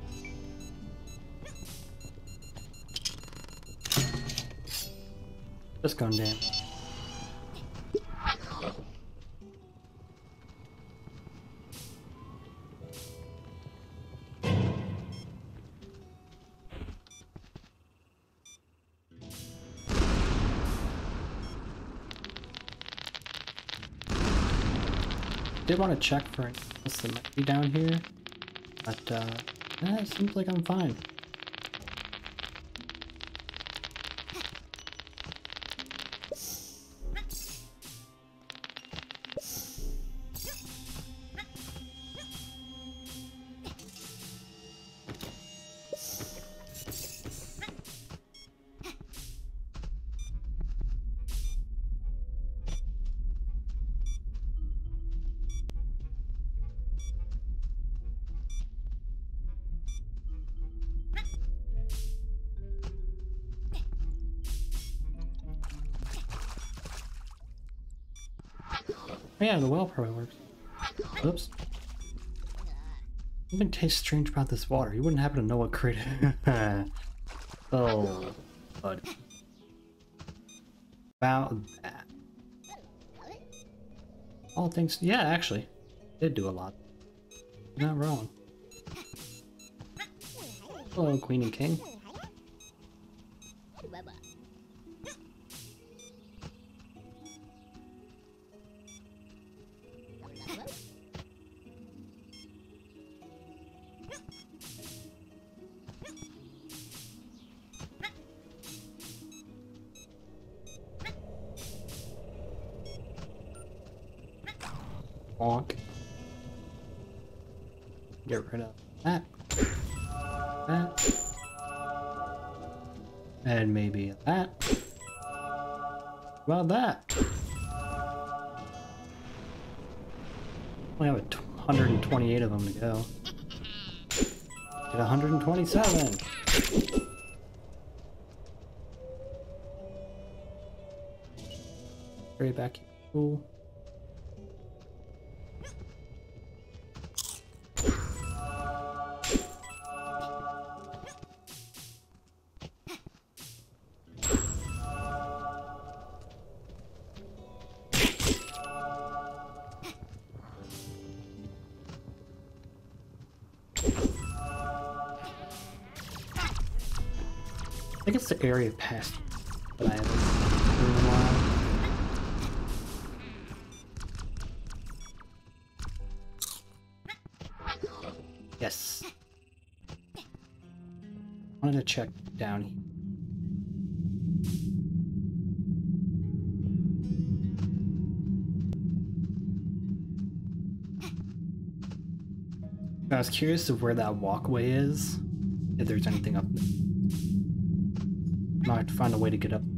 Just gone down. Did want to check for anything else that might be down here. But, it seems like I'm fine. Oh yeah, the well probably works. Oops. Something tastes strange about this water. You wouldn't happen to know what created it. Oh, buddy. About that. All things, yeah, actually, did do a lot. You're not wrong. Hello, Queen and King. Bonk. Get rid of that. That. And maybe that. Well, that. We have 128 of them to go. Get 127! Carry back here. Cool. I think it's the area past that I haven't seen in a while. Yes. I wanted to check down here. I was curious of where that walkway is, if there's anything up there. I have to find a way to get up.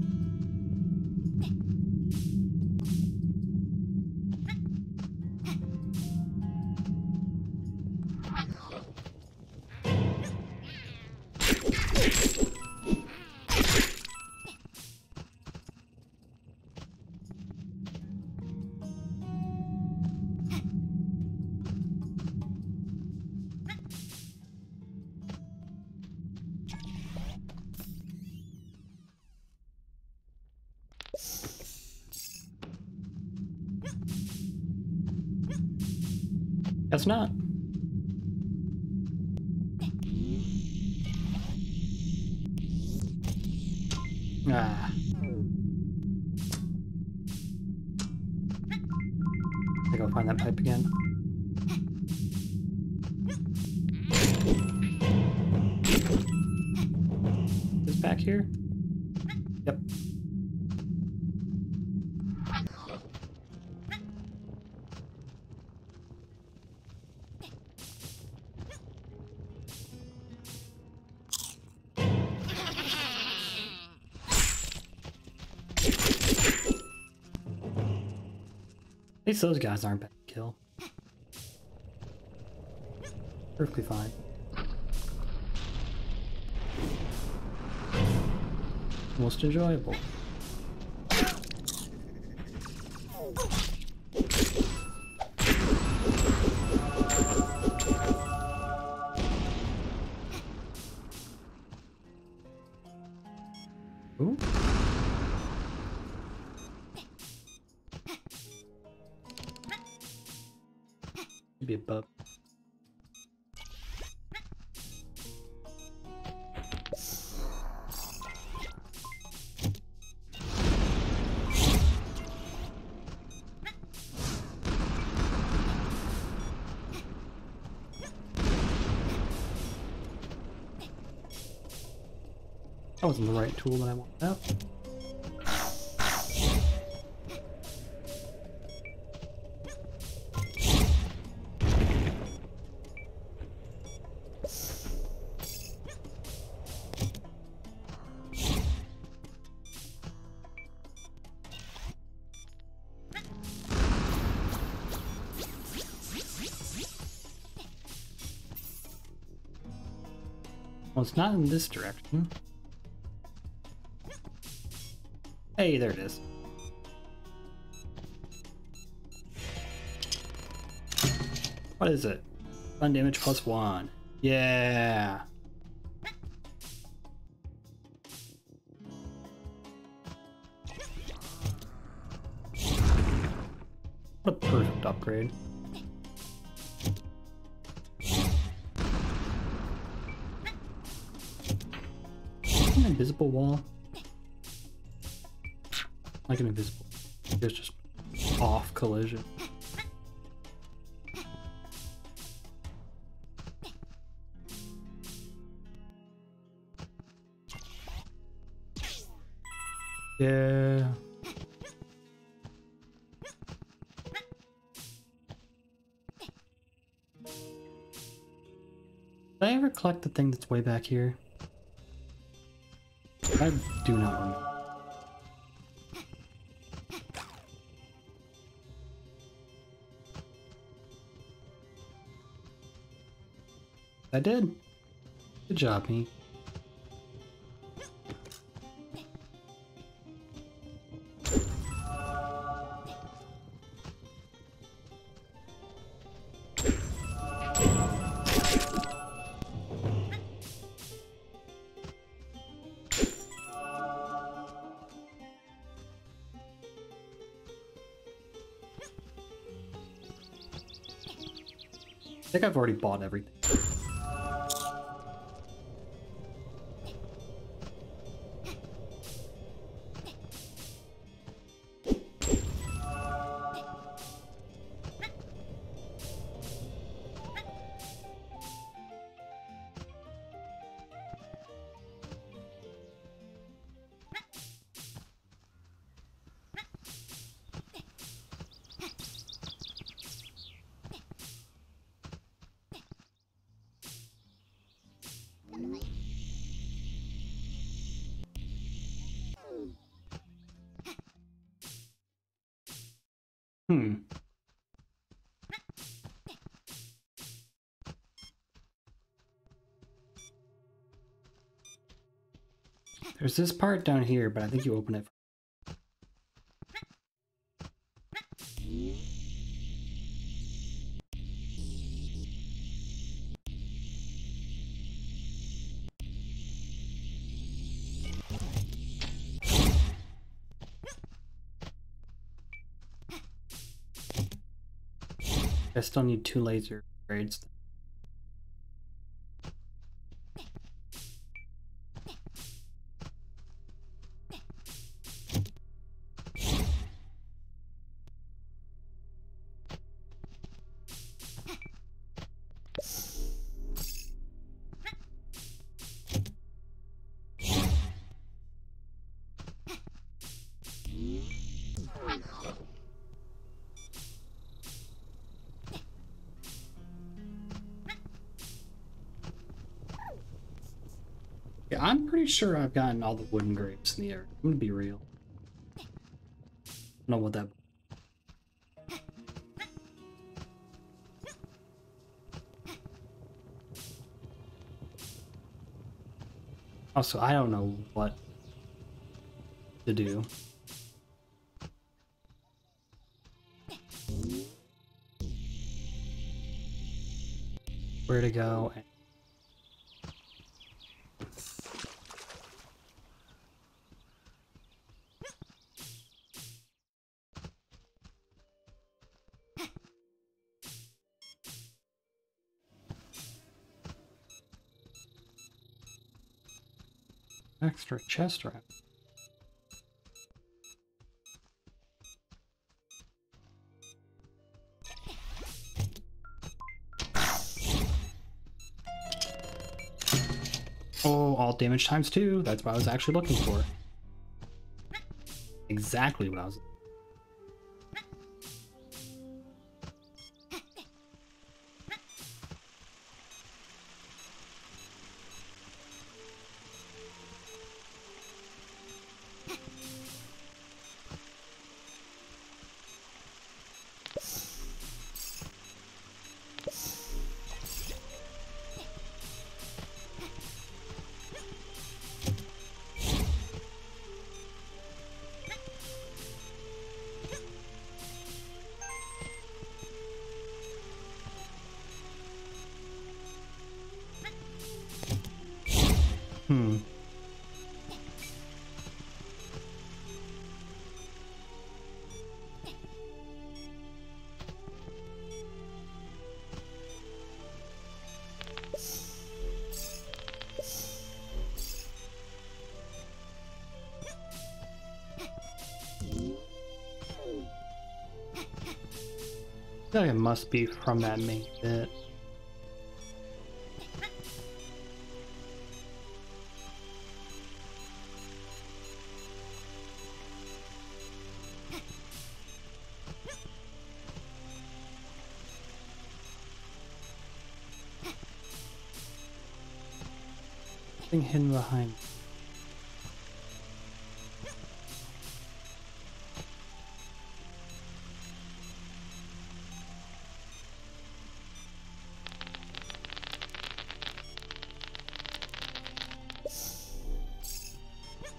Guess not. Ah. I go find that pipe again. Is it back here? Yep. At least those guys aren't bad to kill. Perfectly fine. Most enjoyable. Ooh. Be a bub. That wasn't the right tool that I wanted out. Well, it's not in this direction. Hey, there it is. What is it? Fun damage +1. Yeah. What a perfect upgrade. An invisible wall. Like an invisible. It's just off collision. Yeah. Did I ever collect the thing that's way back here? I do not remember. I did. Good job, me. I think I've already bought everything. There's this part down here, but I think you open it. I still need 2 laser grades. Yeah, I'm pretty sure I've gotten all the wooden grapes in the area. I'm gonna be real. I don't know what that. Also, I don't know what to do. Where to go. Extra chest wrap. Oh, all damage times 2. That's what I was actually looking for. Exactly what I was. I feel like it must be from that main bit. Something hidden behind.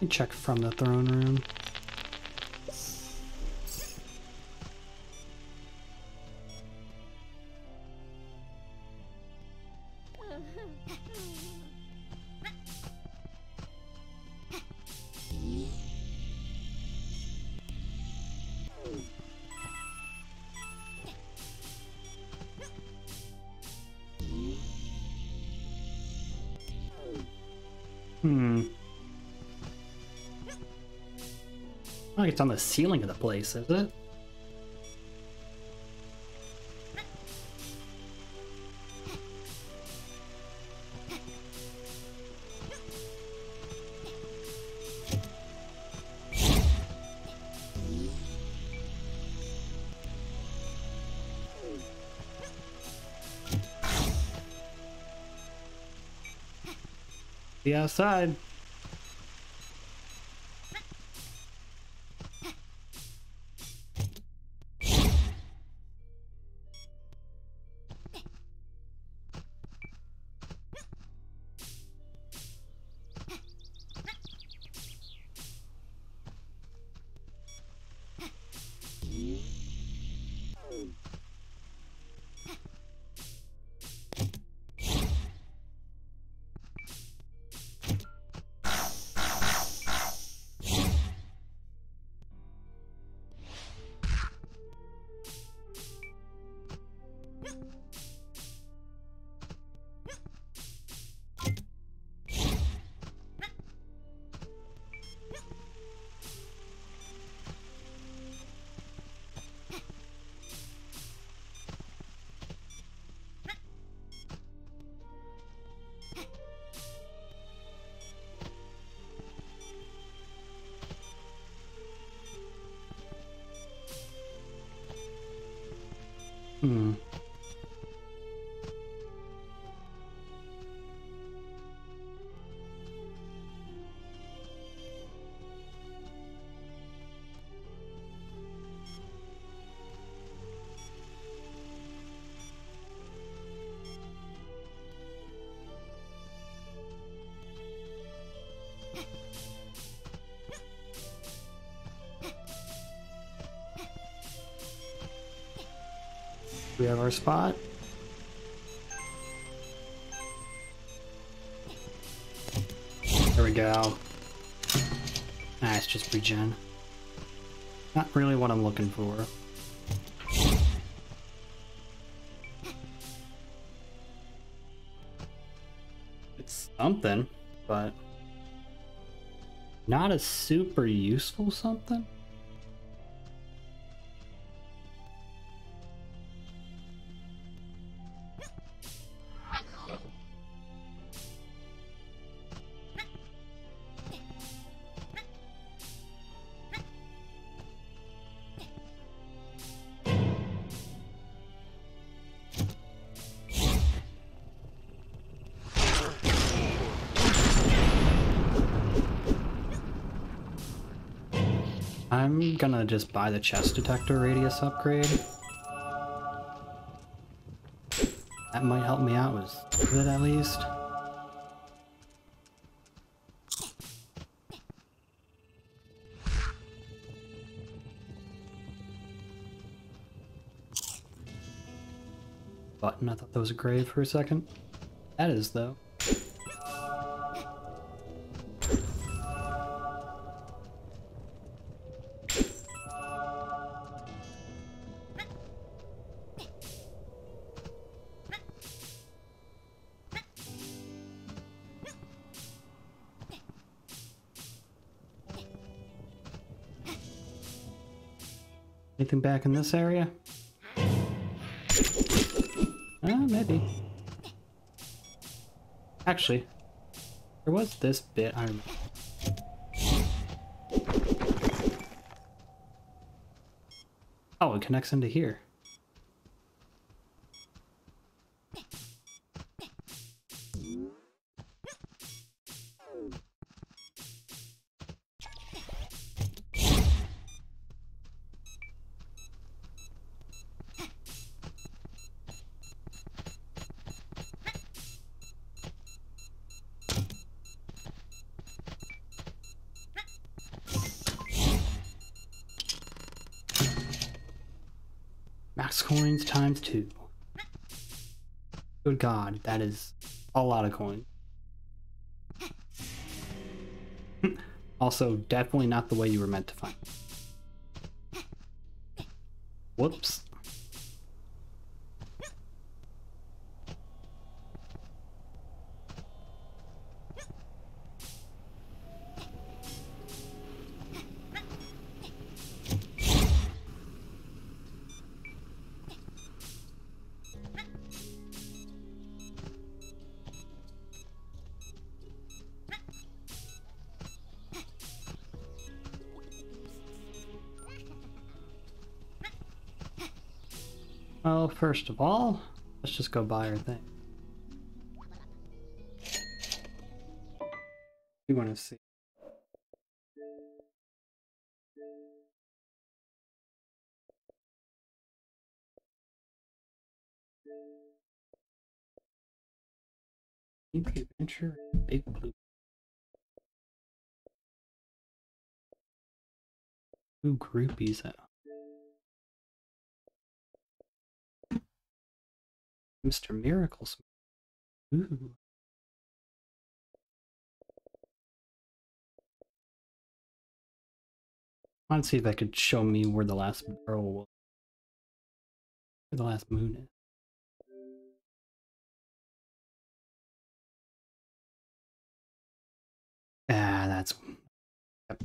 Let me check from the throne room. Oh, it's on the ceiling of the place, is it? Be outside. Hmm. We have our spot. There we go. Ah, it's just regen. Not really what I'm looking for. It's something, but not a super useful something. I'm gonna just buy the chest detector radius upgrade. That might help me out with it at least. Button, I thought that was a grave for a second. That is though. Anything back in this area? Maybe. Actually, there was this bit I remember. Oh, it connects into here. Ox coins times 2. Good God, that is a lot of coins. Also, definitely not the way you were meant to find it. Whoops. Well, first of all, let's just go buy our thing. We want to see. Deep adventure, big blue. Ooh, groupies out. Mr. Miracles. Ooh. I want to see if that could show me where the last barrel was. Where the last moon is. Ah, that's... Yep.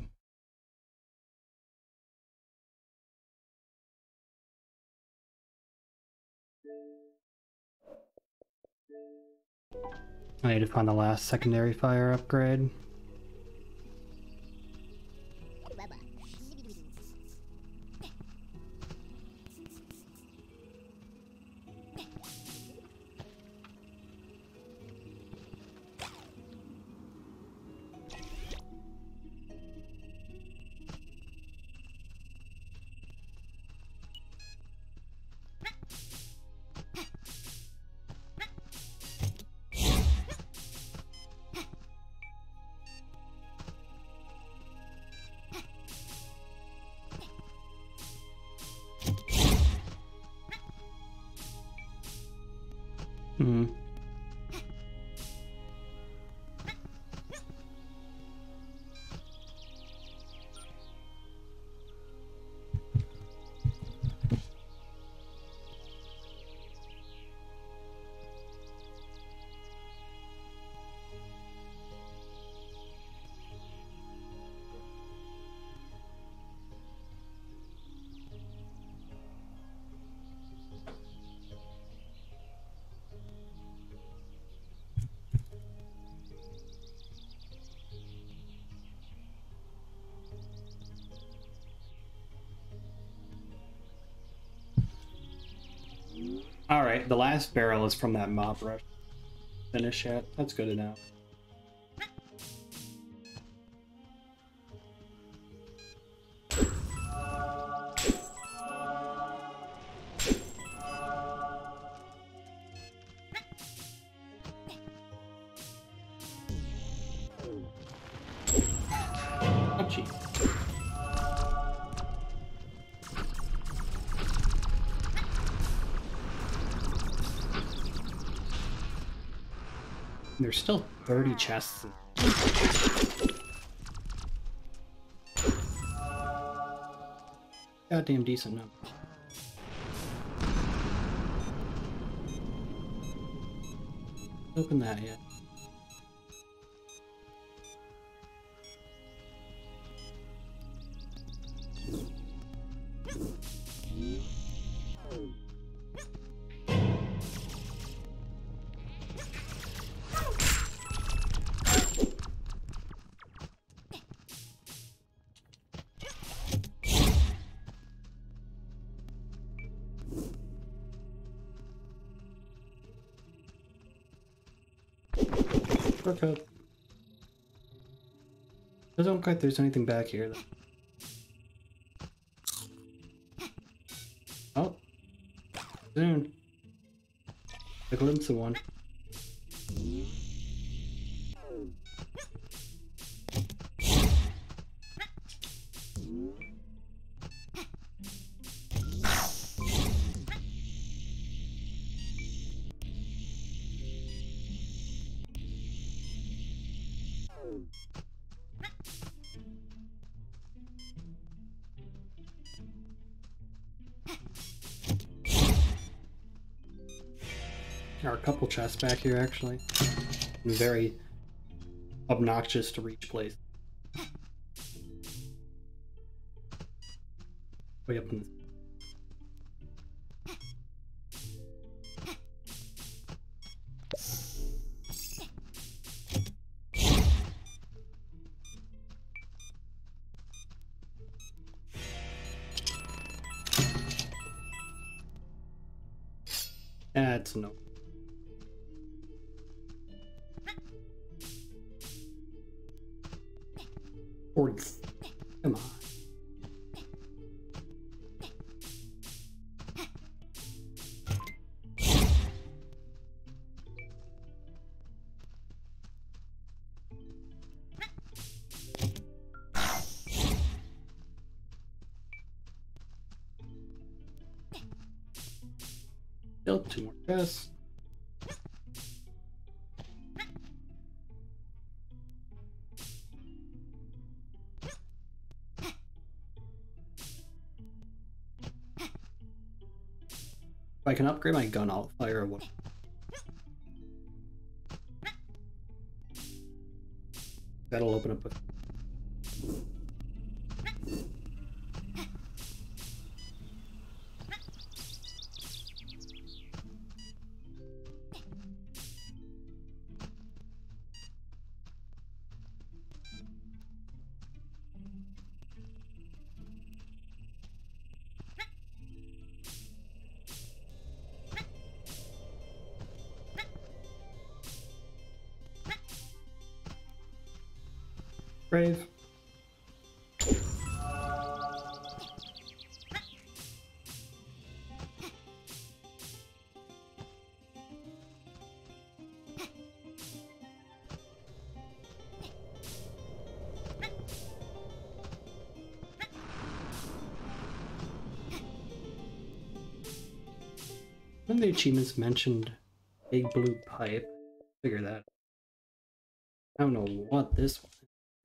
I need to find the last secondary fire upgrade. Hmm. Alright, the last barrel is from that mob rush. Finish yet? That's good enough. Oh, gee. There's still 30 chests. Goddamn decent number. Open that yet. Perfect. Doesn't look like there's anything back here though. Oh, soon. A glimpse of one. There are a couple chests back here, actually. And very obnoxious to reach place. Way up in this. That's no. Fourth. Come on. Still 2 more chests. If I can upgrade my gun, I'll fire a weapon. That'll open up a... Brave. One of the achievements mentioned big blue pipe. Figure that out. I don't know what this one is.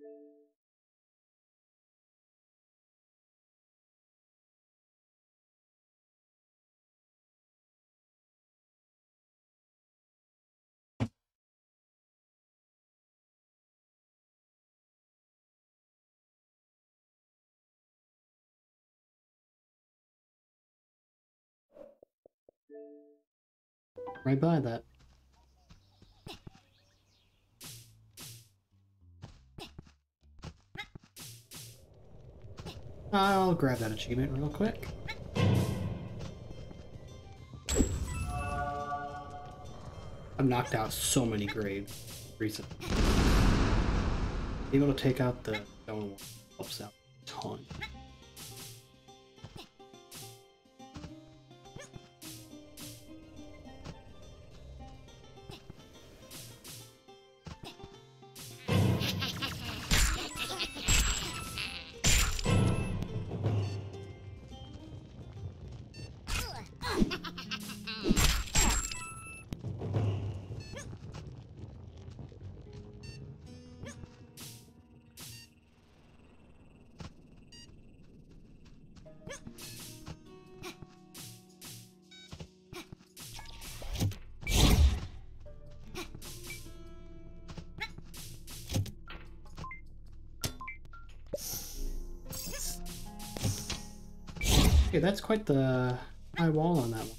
Right by that. I'll grab that achievement real quick. I've knocked out so many graves recently. Being able to take out the stone wall helps out a ton. Okay, that's quite the high wall on that one.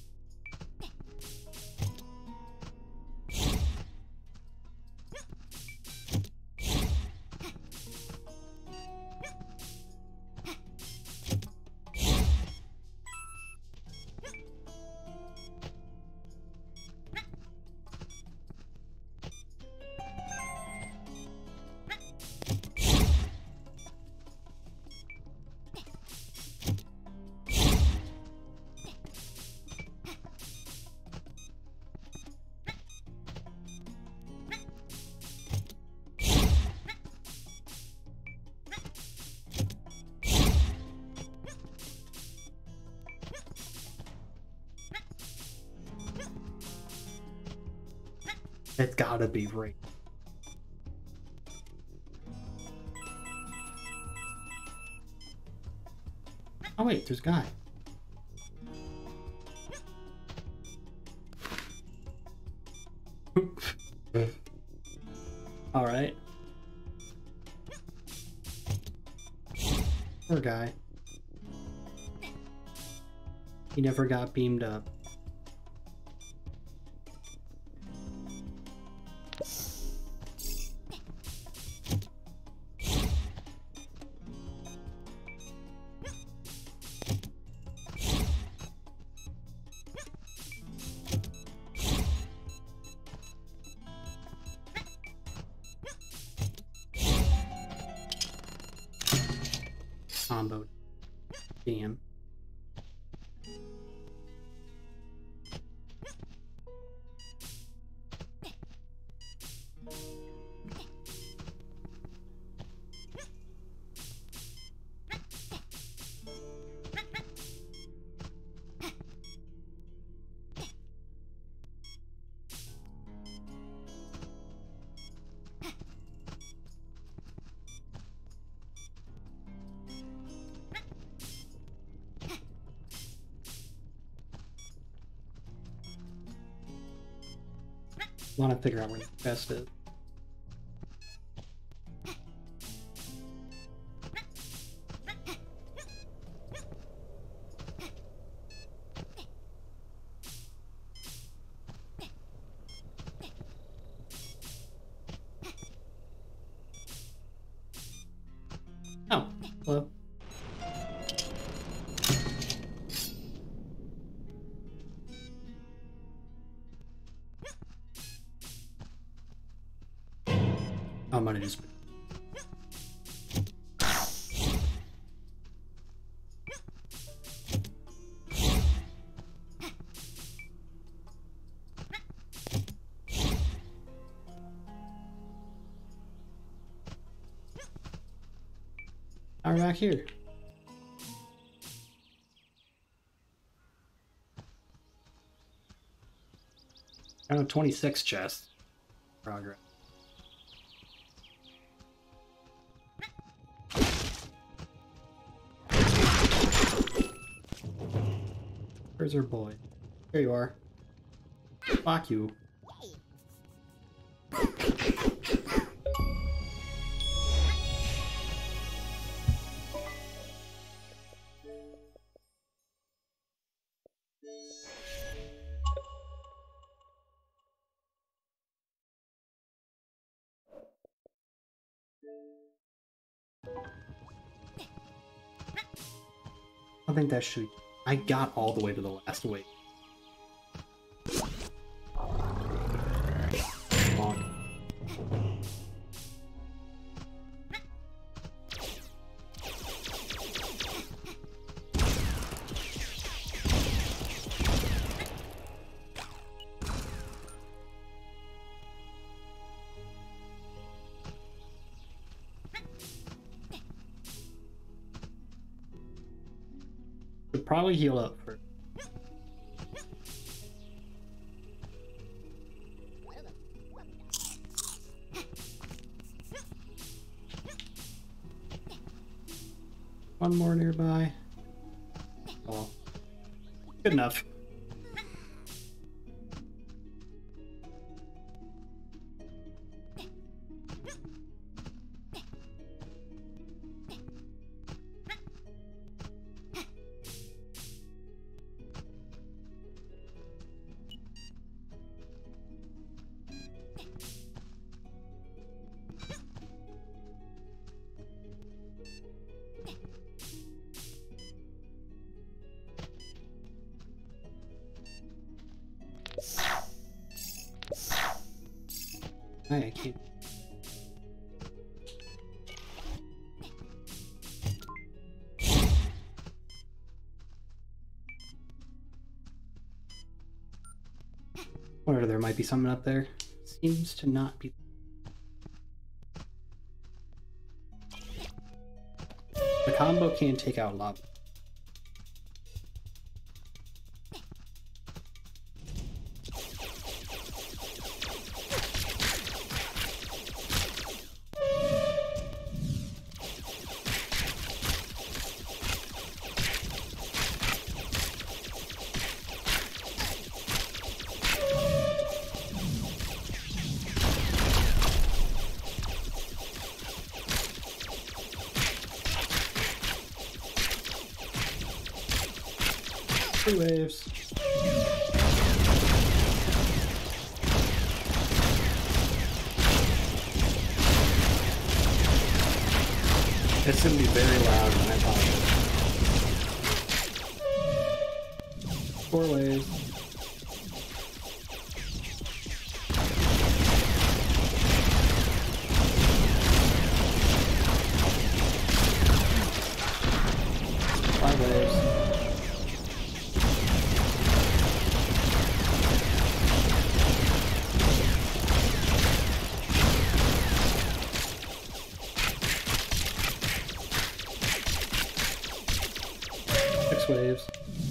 It's gotta be right. Oh wait, there's a guy. Alright. Poor guy. He never got beamed up. Combo. Damn. Want to figure out where the best is. Oh, hello. I'm gonna just. Now we're back here. I have 26 chests. Progress. Where's our boy? There you are. Fuck you. I think that should. I got all the way to the last wave. Bonk. Should probably heal up first. One more nearby. Oh, good enough. I can't. Or there might be something up there. Seems to not be. The combo can take out lava. 3 waves. It's gonna be very loud when I apologize. 4 waves. Waves.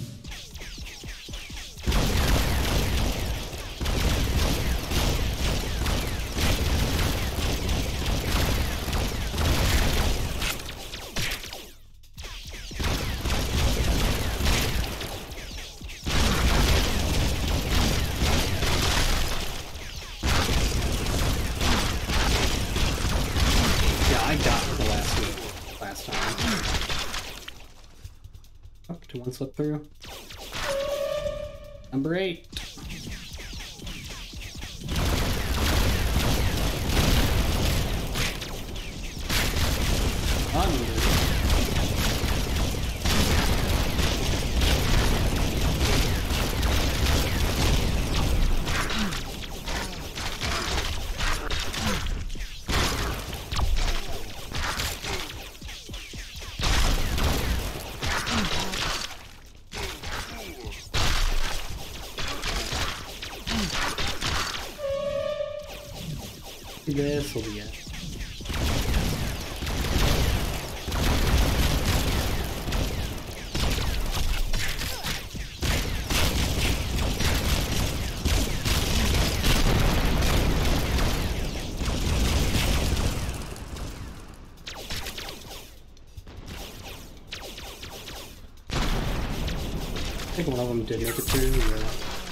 Yeah, I got the last time. Up to 1 slip through. Number 8. This will be it. I think one of them did make it through. Yeah.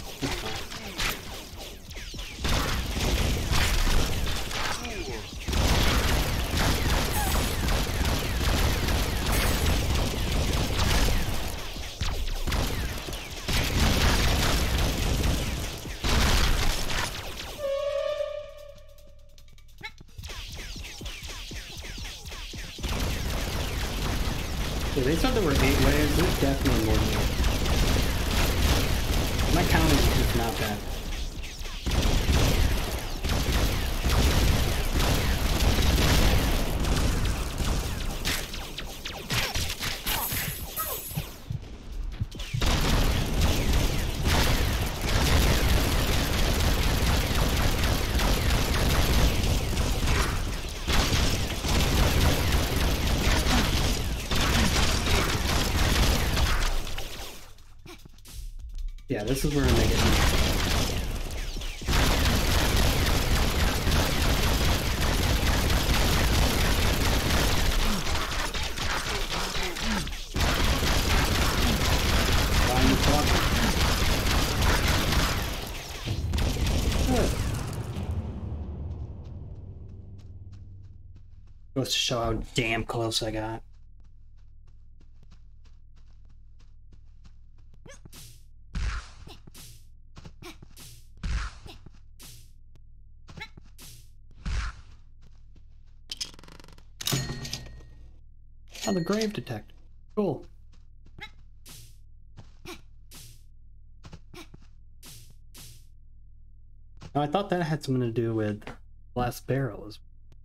Yeah, they said there were 8 waves. There's definitely more than 8. My counting is just not bad. Yeah, this is where I make it. Goes to show how damn close I got. Oh, the grave detector. Cool. Now, I thought that had something to do with last barrel as well.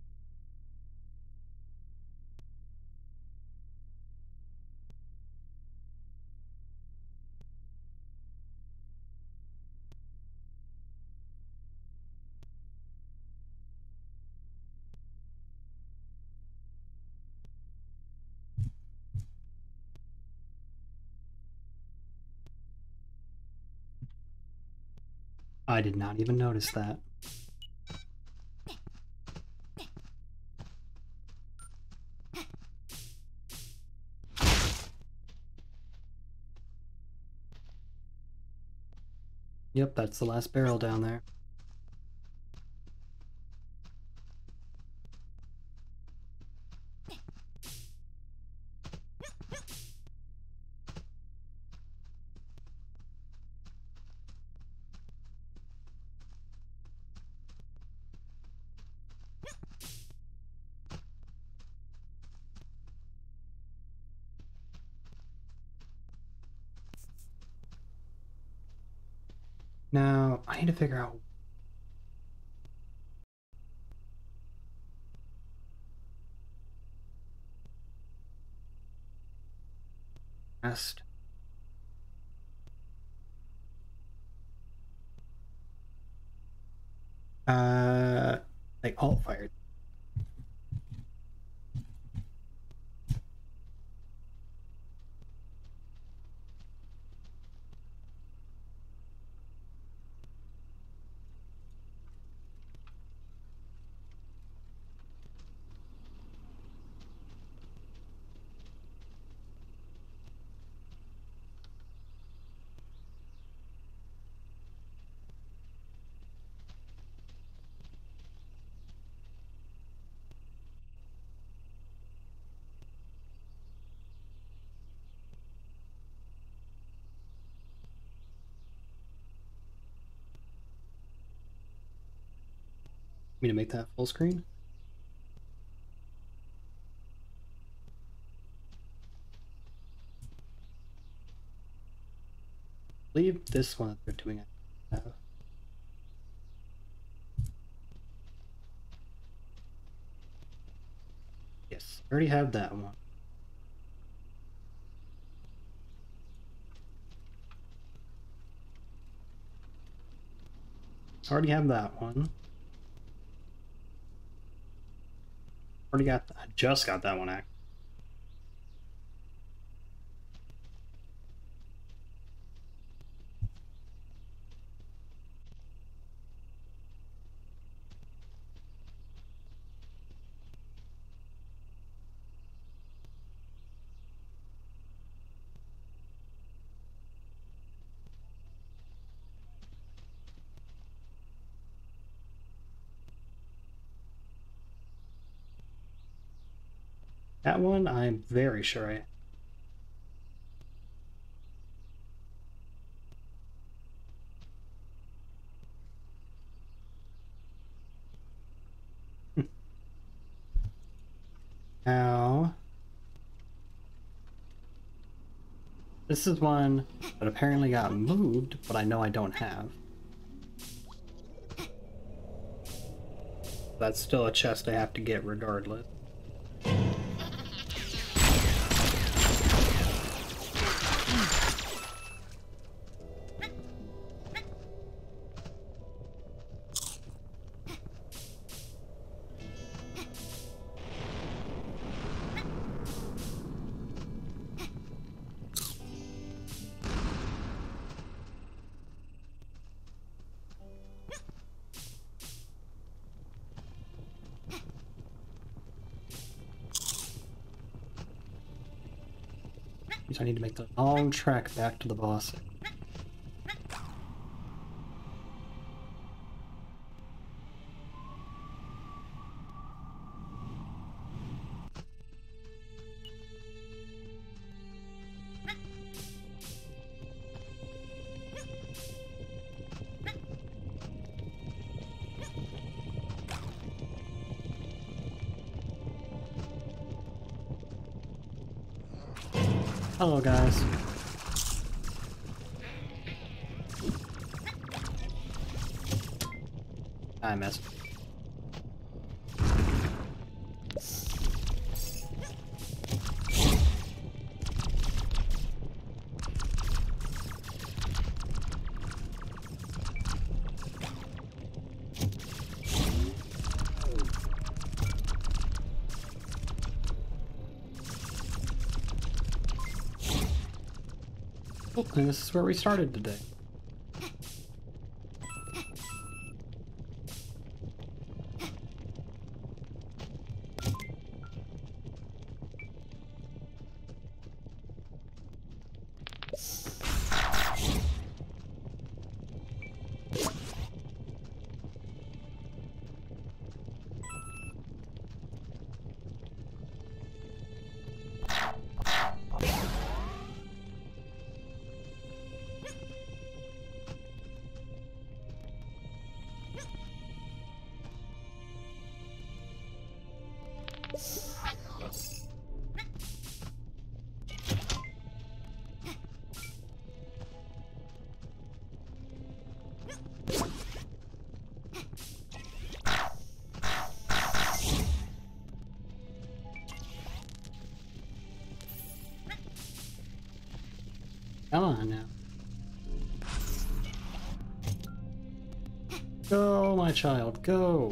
I did not even notice that. Yep, that's the last barrel down there. Now, I need to figure out... Last... like alt fired. Me to make that full screen? I believe this one they're doing it. Yes, I already have that one. Already have that one. Already got, I just got that one actually. That one, I'm very sure I... Now... This is one that apparently got moved, but I know I don't have. That's still a chest I have to get regardless. I need to make the long trek back to the boss. Hello, guys. I missed. Oh, and this is where we started today. Come on now. Go, my child, go!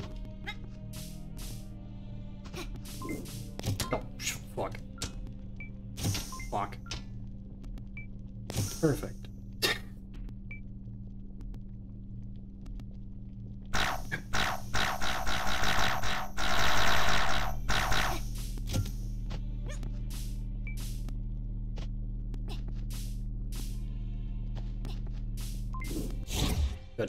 Oh, fuck. Fuck. Perfect. Good.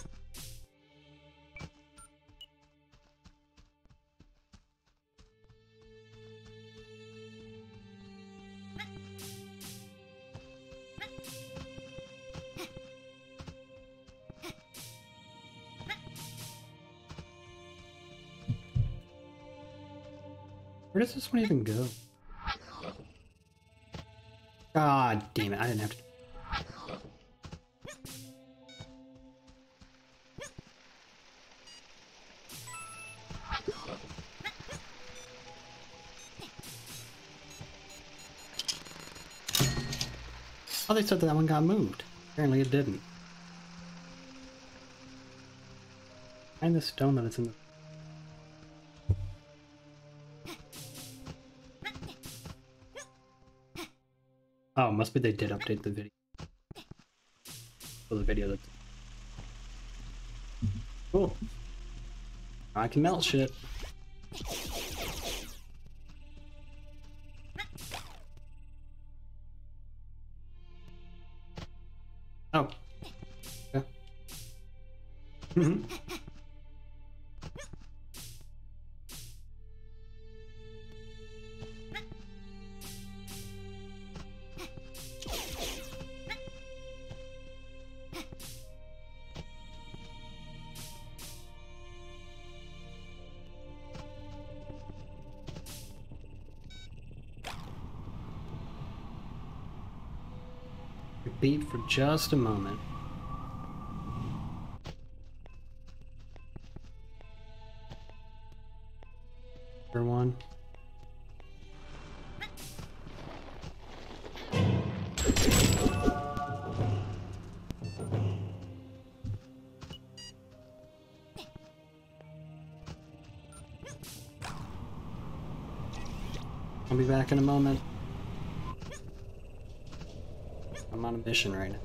Where does this one even go? God damn it, I didn't have to. Oh, they said that one got moved. Apparently it didn't. Find the stone that it's in the... Oh, must be they did update the video. For the video that's... Cool. I can melt shit. Oh. Yeah. Mm-hmm. Repeat for just a moment. One. I'll be back in a moment. I'm on a mission right now.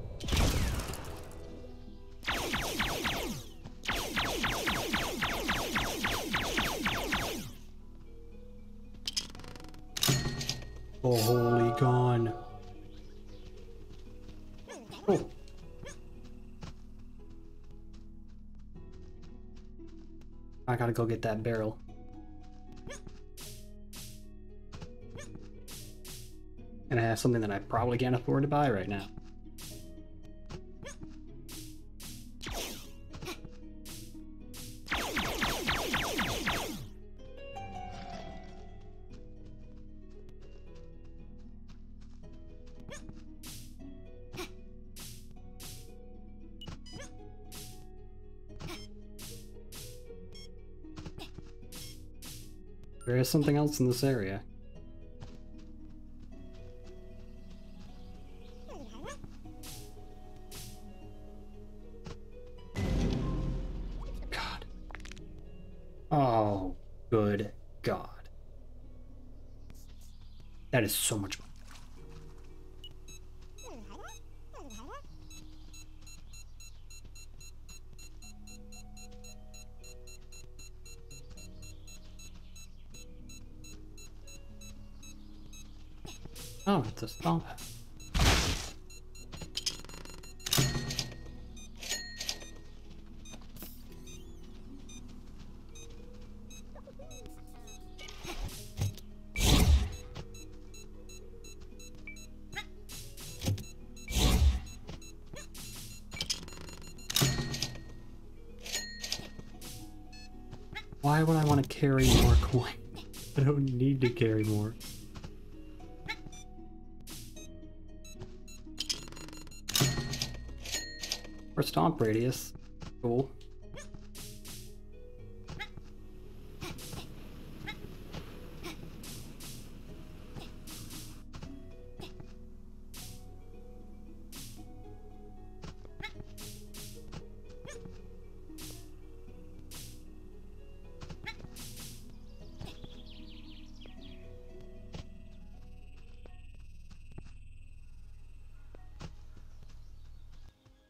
Oh, holy gone. Oh. I gotta go get that barrel. And I have something that I probably can't afford to buy right now. There is something else in this area. God. Oh, good God. That is so much fun. Oh, it's a stomp. Why would I want to carry more coin? I don't need to carry more. Or stomp radius. Cool.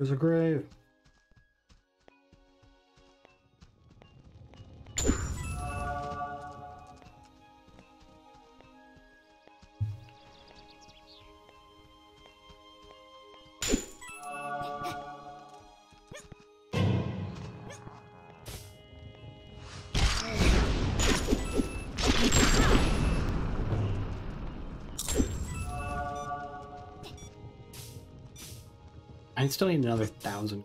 There's a grave. I still need another 1,000.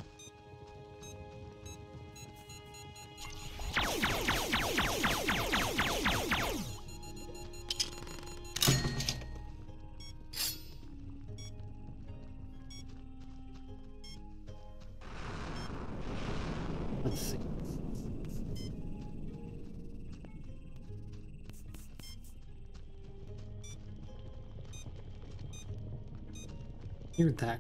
Let's see. Hear that.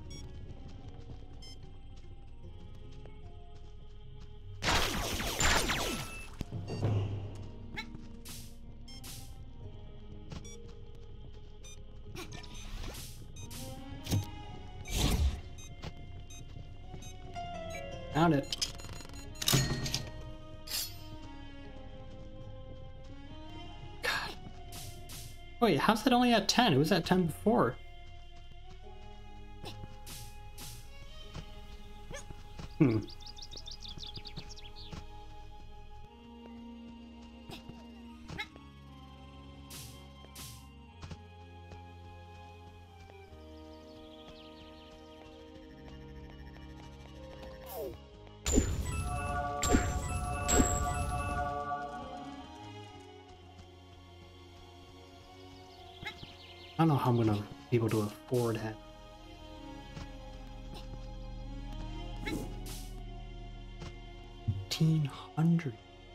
Found it. God. Wait, how's it only at 10? It was at 10 before. Hmm. I don't know how I'm gonna be able to afford it. $1,500.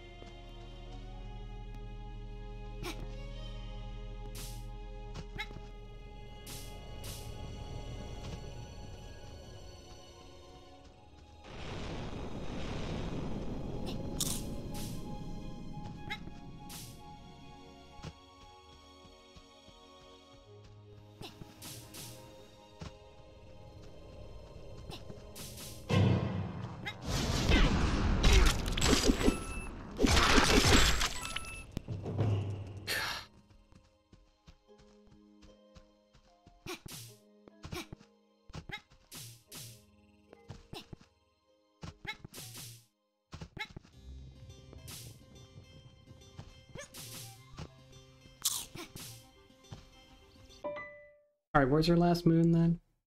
Alright, where's your last moon then?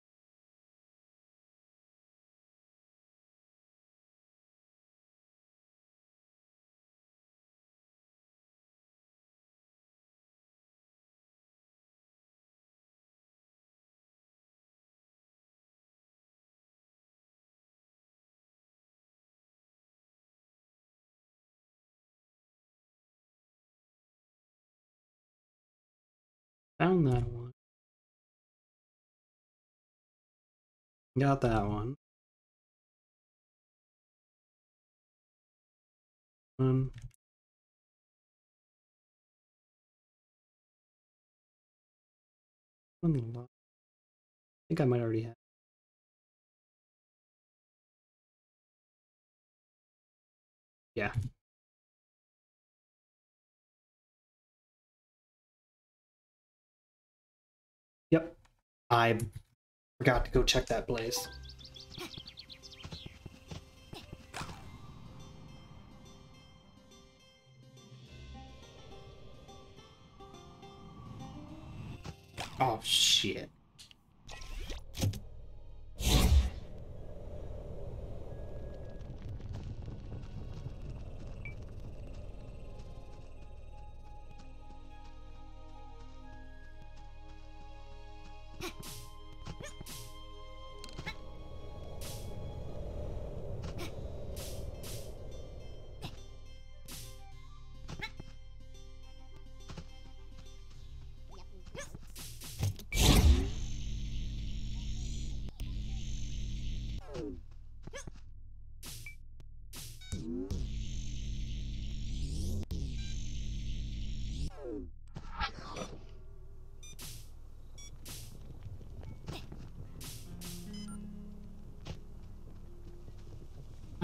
Found that one. Got that one. I think I might already have. Yeah. Yep. I forgot to go check that blaze. Oh shit.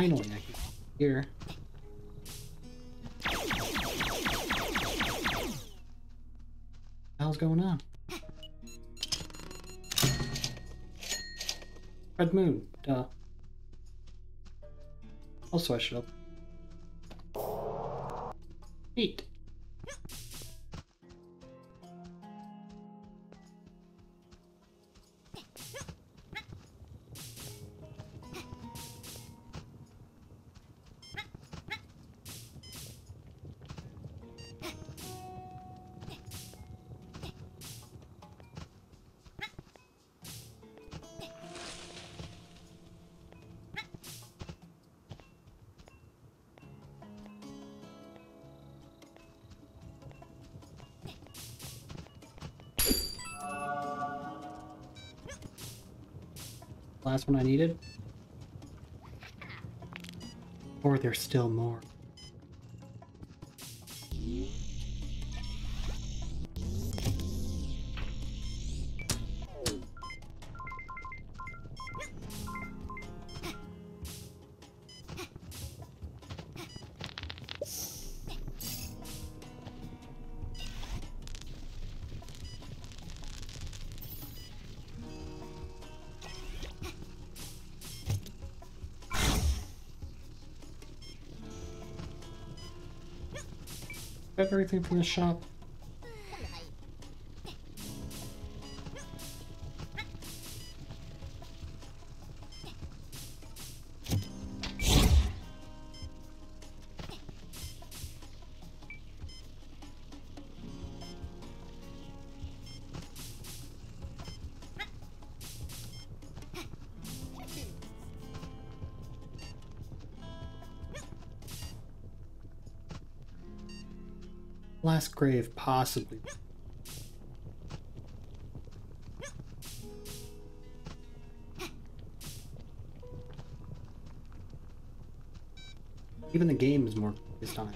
Finally, I can hear. What the hell's going on? Red moon, duh. I'll switch it up. Neat. Last one I needed. Or there's still more. Everything from the shop. Last grave, possibly. Even the game is more focused on it.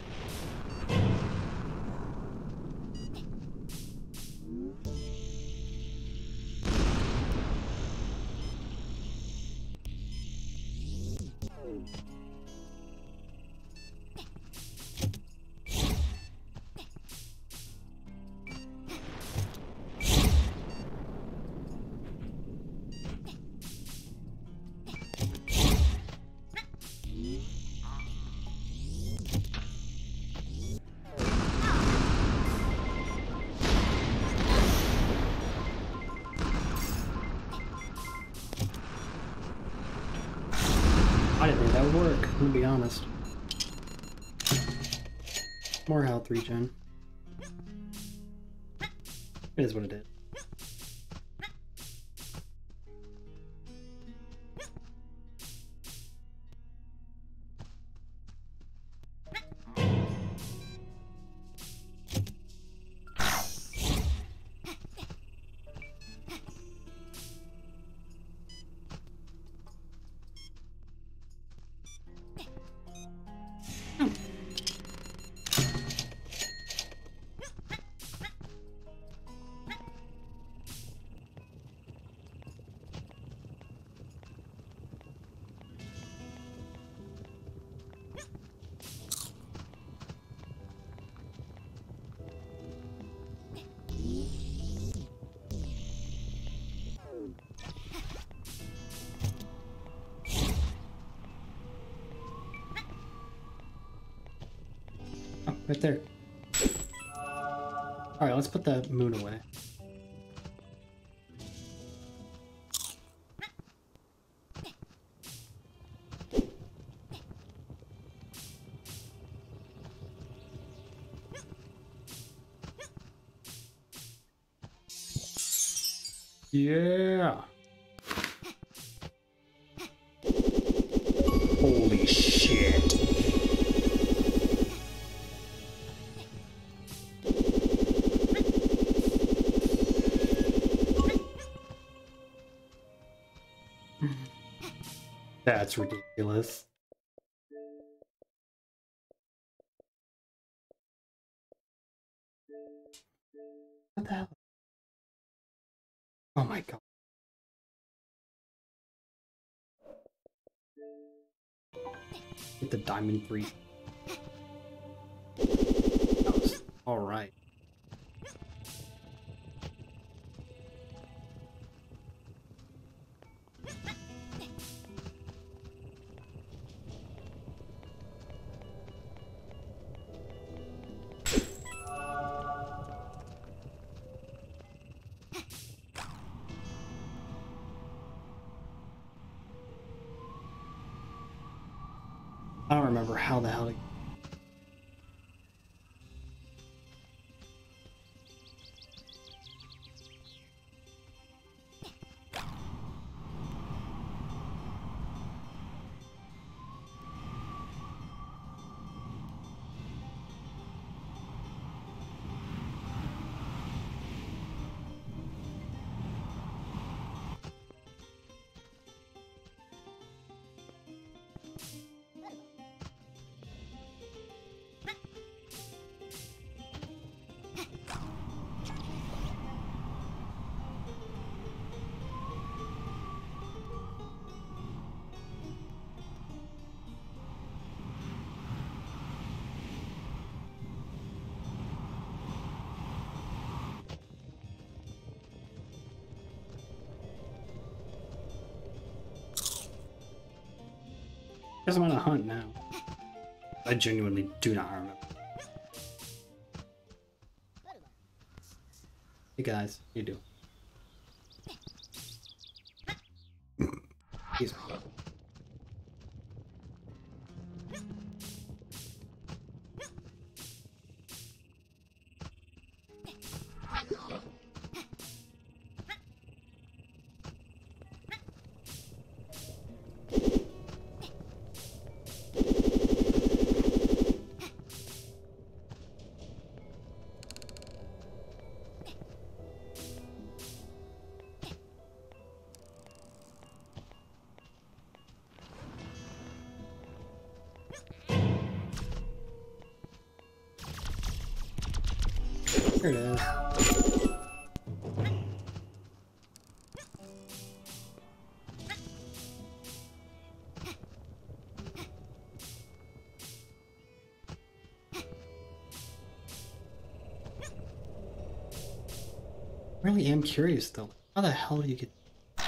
I didn't think that would work, I'm gonna be honest. More health regen. It is what it is. Oh, right there. Alright, let's put the moon away. Yeah. Holy shit. That's ridiculous. What the hell? Oh my god. Get the diamond breed. That was alright. I don't remember how the hell to... Guess I'm on a hunt now. I genuinely do not remember. Hey guys, how you doing? Excuse me. Here it is. I really am curious though. How the hell do you get...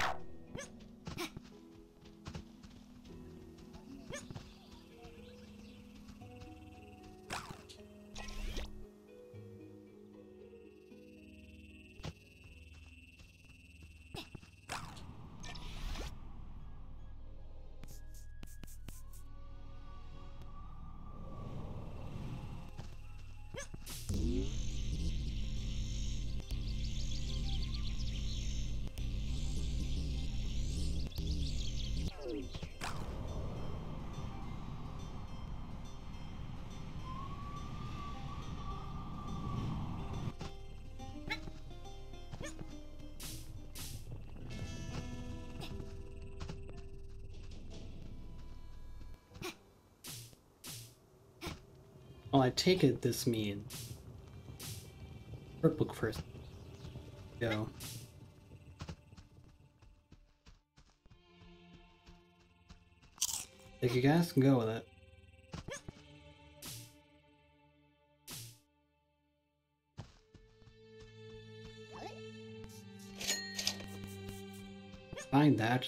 Well, I take it this means... Book first. Go. Like you guys can go with it. Find that.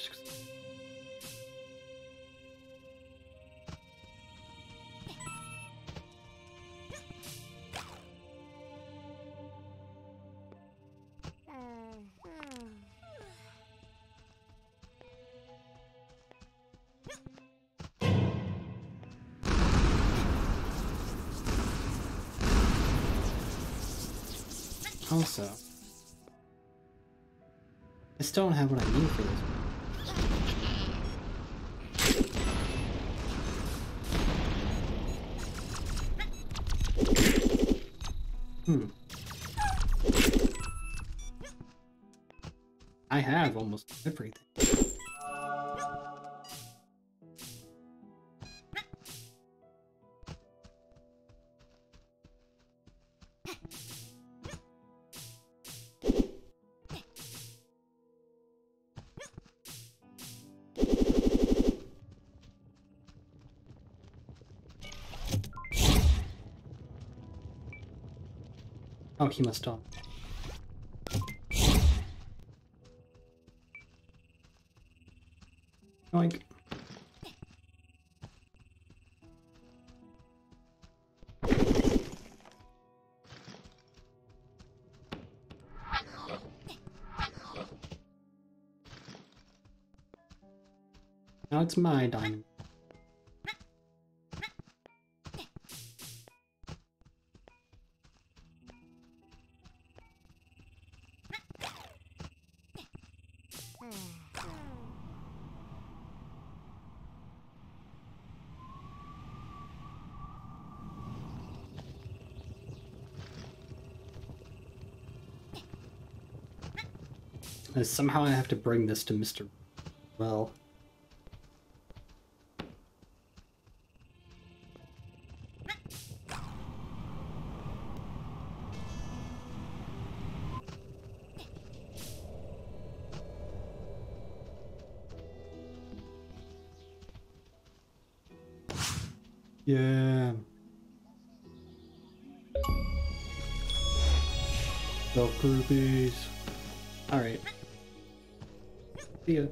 Also, I still don't have what I need for this. I have almost everything. Oh, he must stop. Oink. Now it's my diamond. Somehow I have to bring this to Mr. Well. Yeah. Self groupies. Alright. See ya.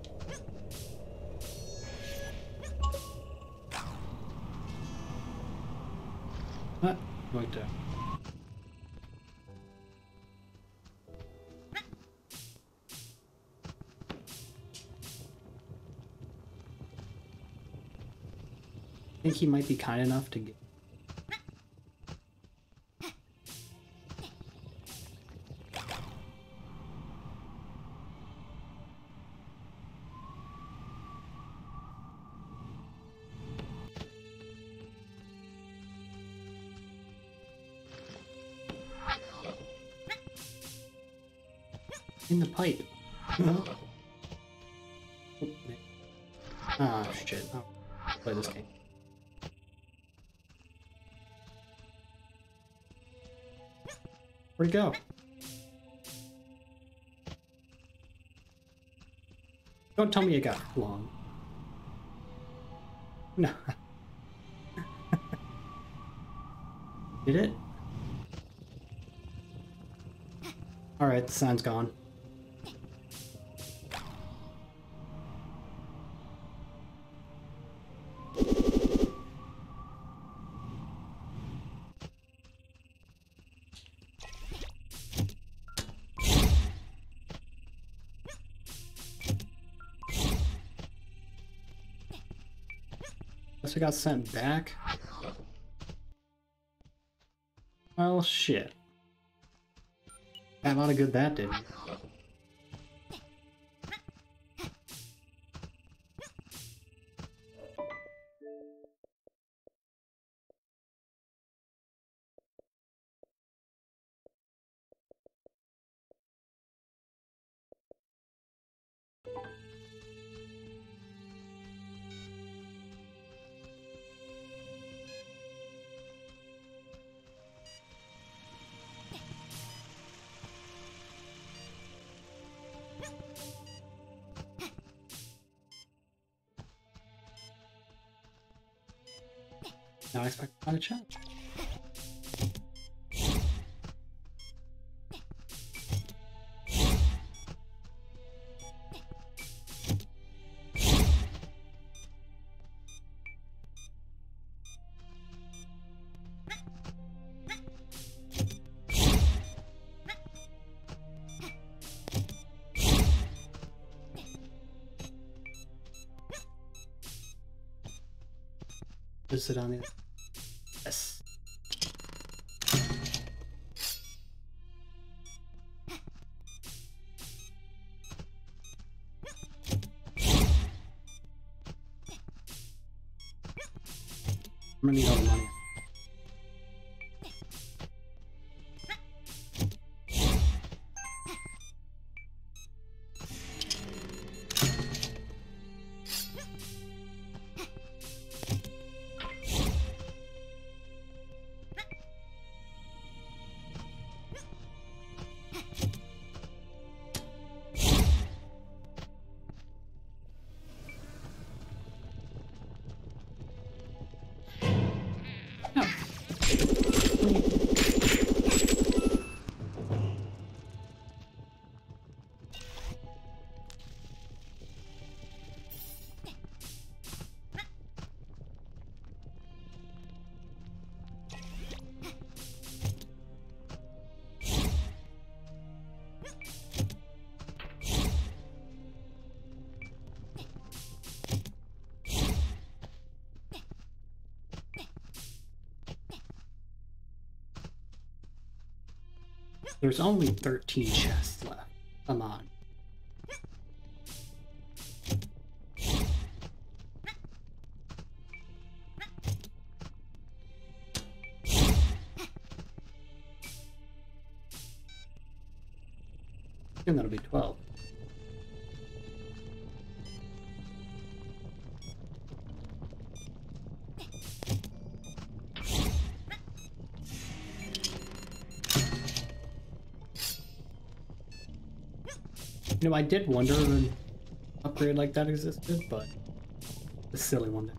Ah, right there. I think he might be kind enough to get. In the pipe. Oh, ah, shit. Oh, play this game. Where'd he go? Don't tell me it got long. No. Did it? Alright, the sound's gone. Guess I got sent back. Well, shit. A lot of good that did. Now I expect to find a chat. Is it on the... Yes. I'm gonna need all the money. There's only 13 chests left. Come on. And that'll be 12. You know, I did wonder if an upgrade like that existed, but a silly one.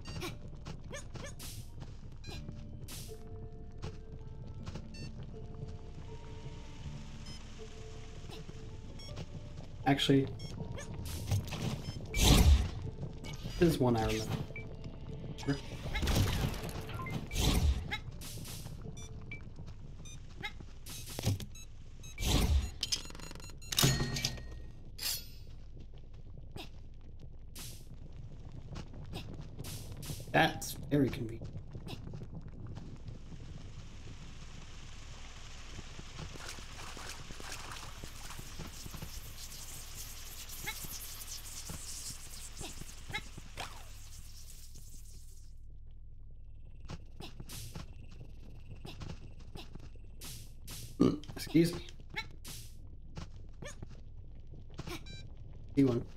Actually, this is one I remember. Sure. That's very convenient. Excuse me. See one.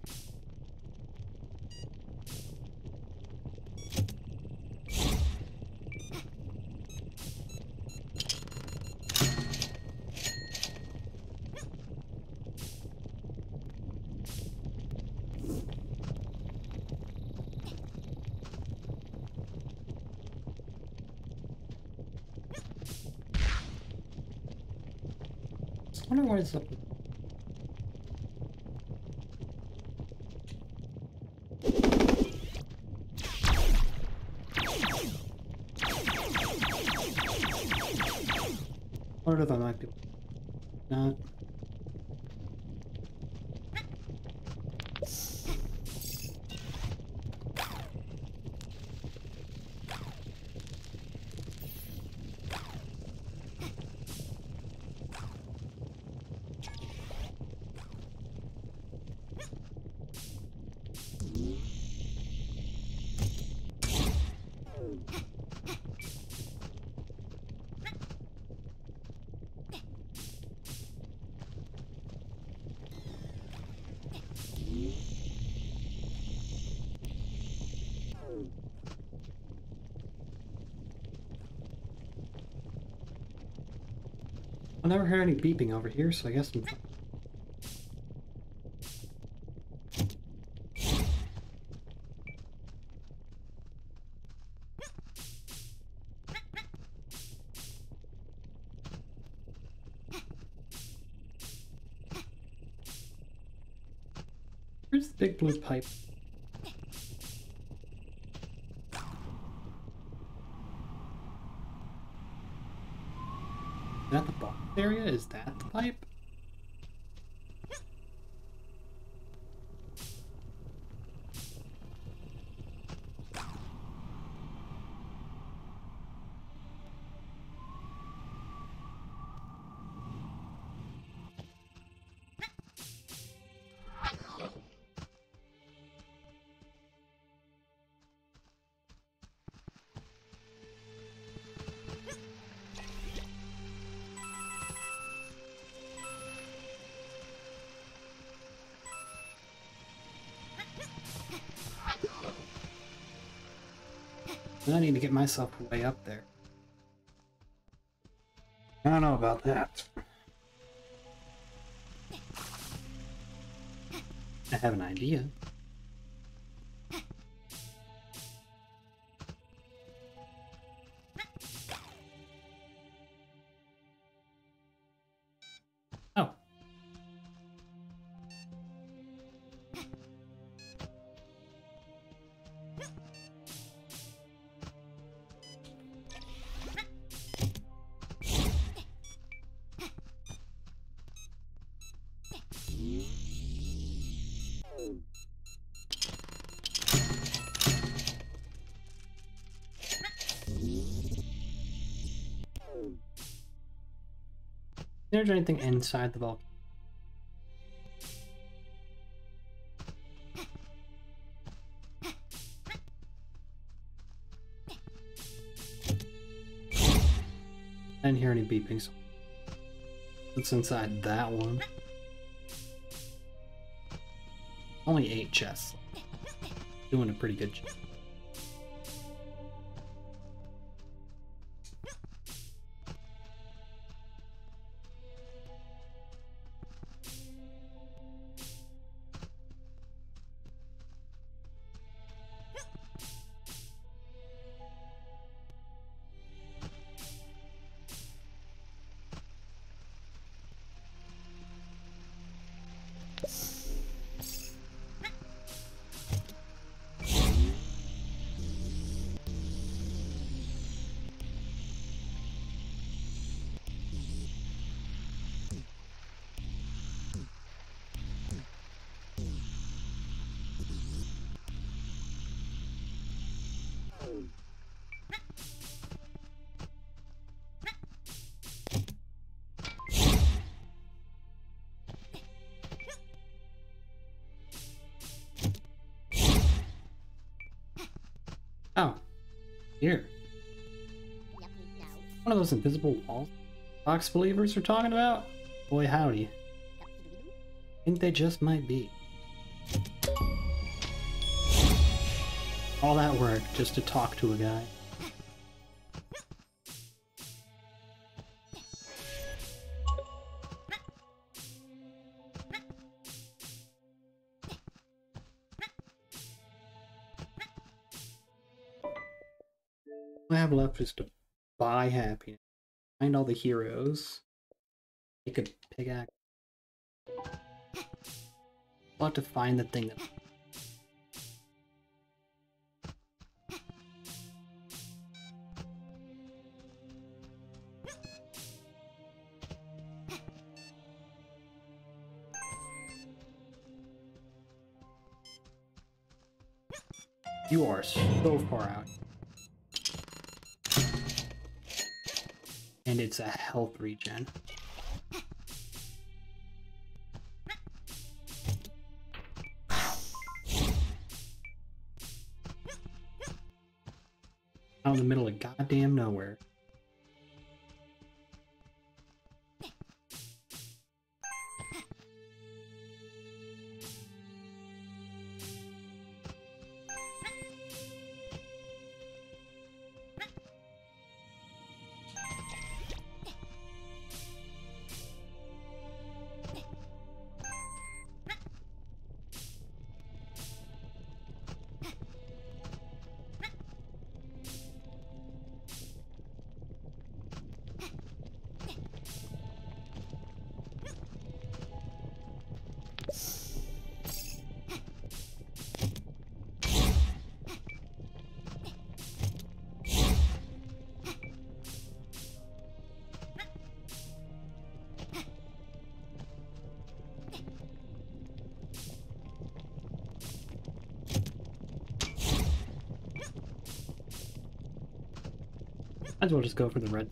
I wonder what it's up with. I wonder if I might be not. I never heard any beeping over here, so I guess I'm fine. Where's the big blue pipe? Is that the box area? Is that the pipe? I need to get myself way up there. I don't know about that. I have an idea. Oh. Is there anything inside the volcano? I didn't hear any beepings. What's inside that one? Only 8 chests. Doing a pretty good job. Oh, here. One of those invisible walls box believers are talking about? Boy howdy. Think they just might be. All that work just to talk to a guy. All I have left is to buy happiness. Find all the heroes. Make a pickaxe. I'll have to find the thing that... You are so far out. And it's a health regen. Out in the middle of goddamn nowhere. Might as well just go for the red.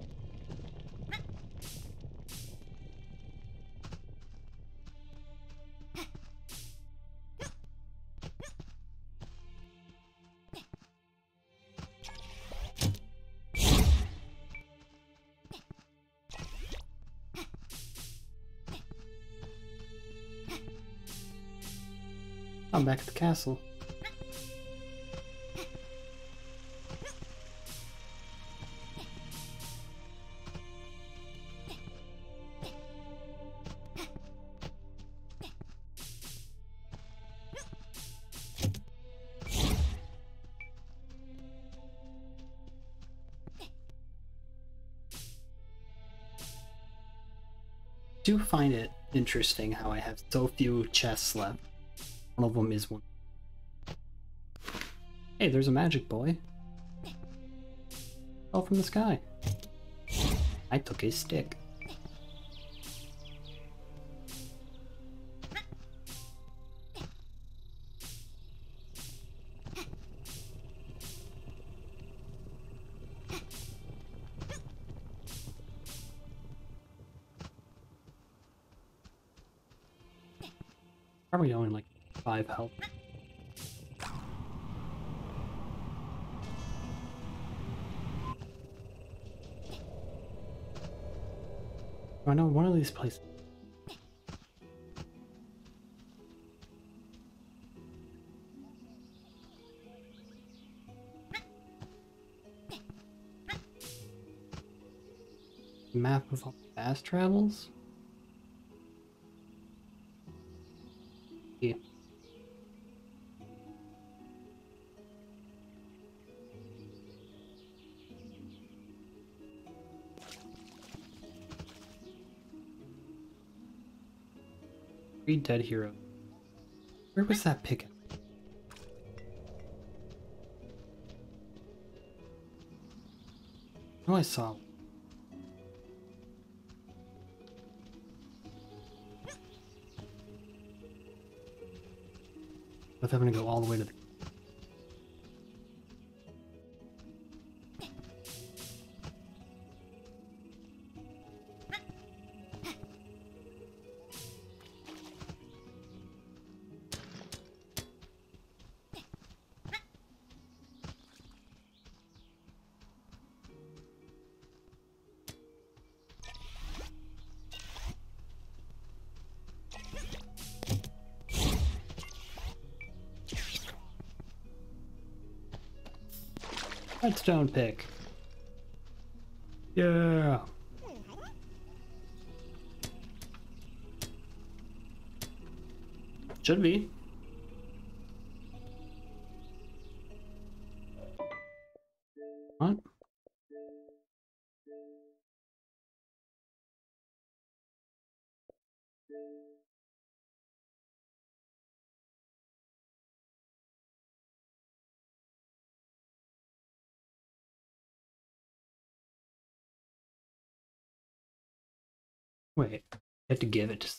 I'm back at the castle. I do find it interesting how I have so few chests left. One of them is one. Hey, there's a magic boy. Fell from the sky. I took his stick. Probably only like 5 health. I know one of these places. Map of all fast travels? Yeah. Three dead heroes. Where was that picket? Oh, I saw. If I'm gonna go all the way to the. Redstone pick. Yeah. Should be. What? Wait, I have to give it to.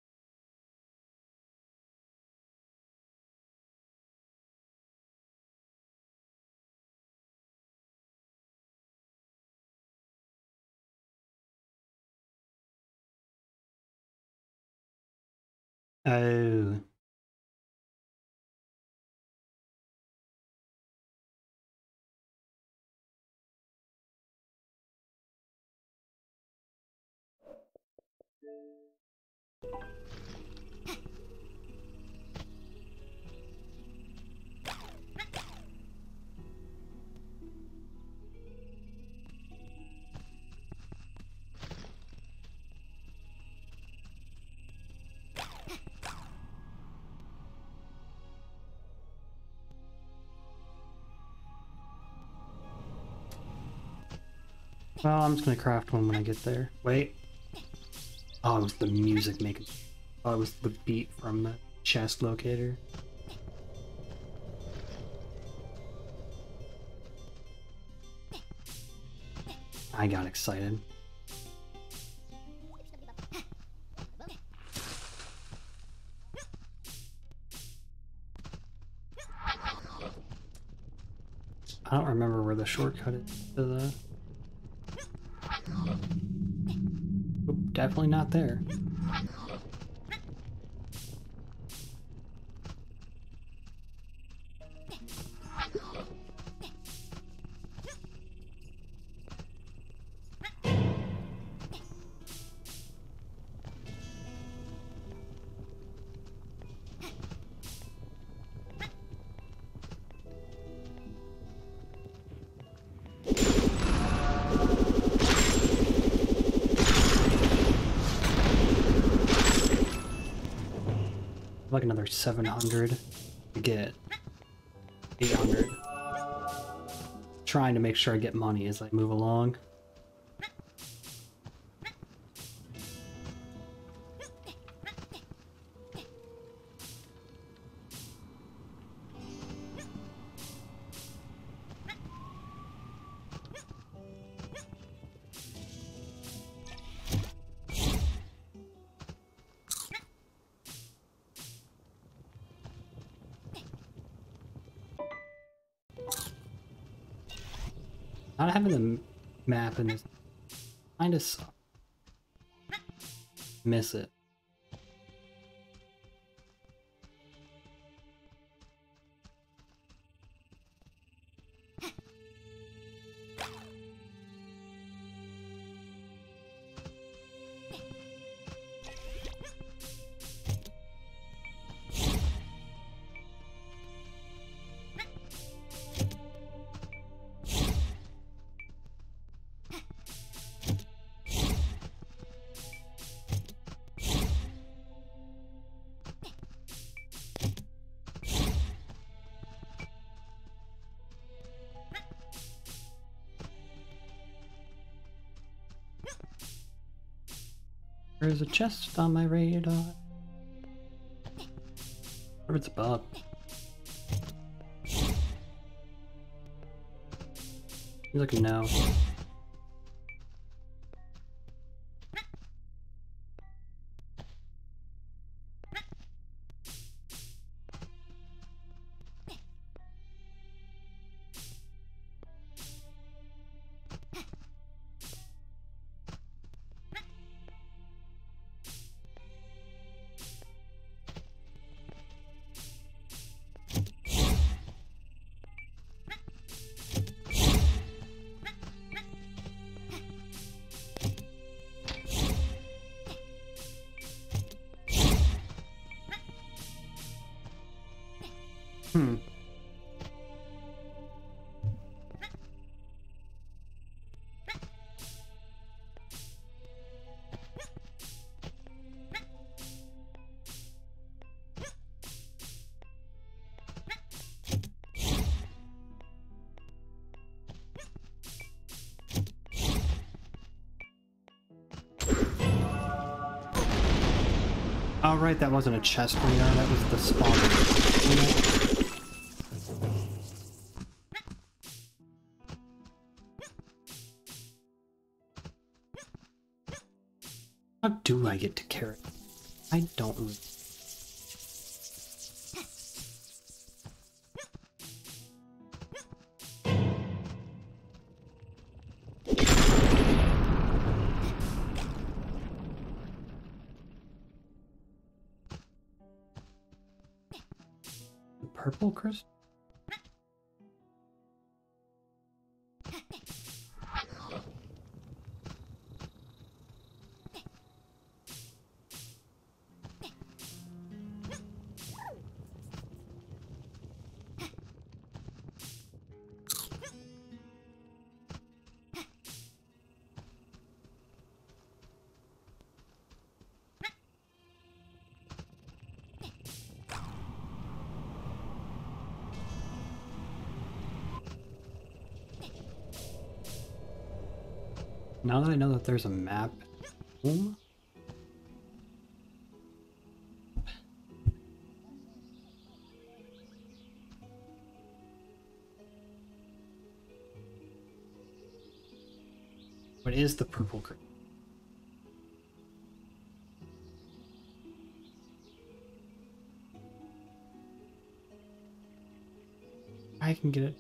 Oh. Well, I'm just gonna craft one when I get there. Wait. Oh, it was the music making. Oh, it was the beat from the chest locator. I got excited. I don't remember where the shortcut is to the... Oop, definitely not there. Like another 700 to get 800. Trying to make sure I get money as I move along. Not having the map in this kind of sucks. Miss it. There's a chest on my radar. Whatever it's about. Look now. Oh, right, that wasn't a chest radar, that was the spawner. How do I get to carrot? I don't. Purple crystal? Now that I know that there's a map at home, what is the purple crystal? I can get it.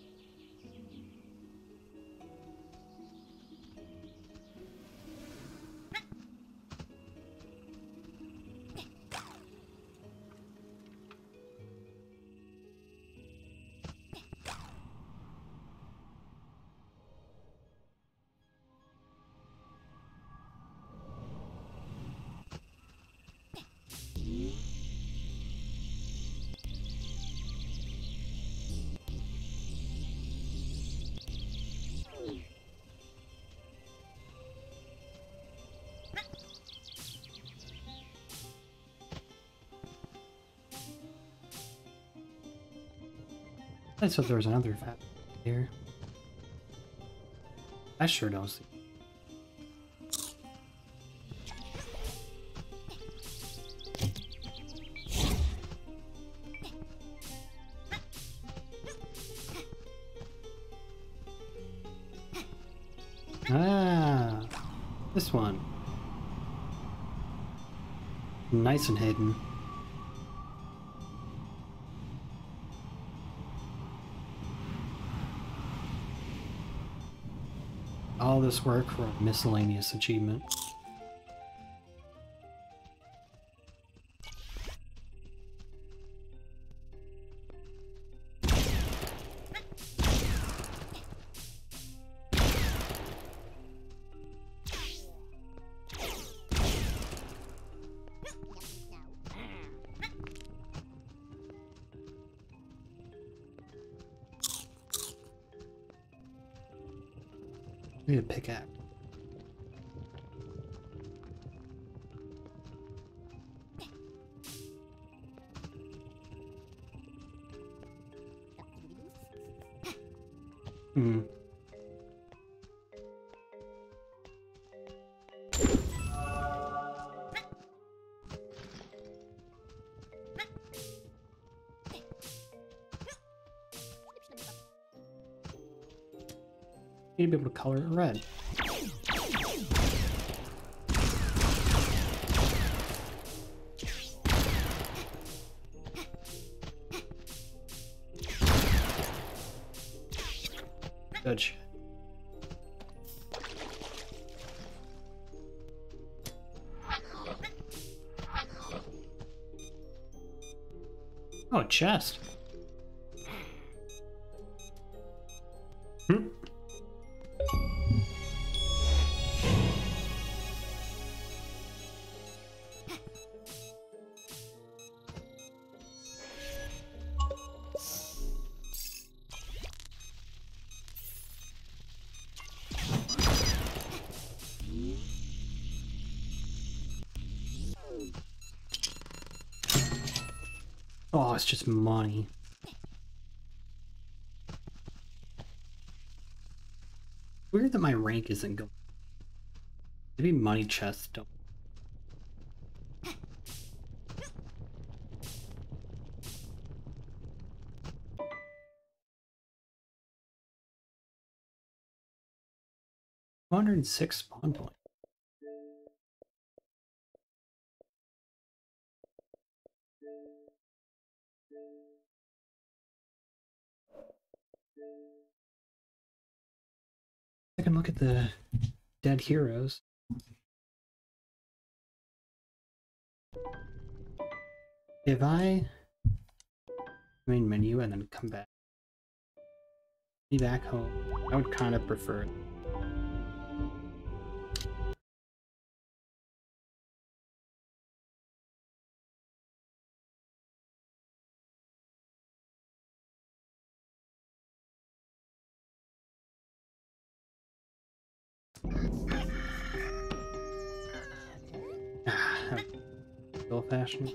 I thought there was another vat here. I sure don't see. Ah, this one. Nice and hidden. All this work for a miscellaneous achievement. Need a pickaxe. Hmm. Need to be able to color it red. Good shit. Oh, a chest. Hmm. Oh, it's just money. Weird that my rank isn't going. Maybe money chests don't. $106 spawn point. I can look at the dead heroes. If I main menu and then come back, be back home, I would kind of prefer it. Old fashioned.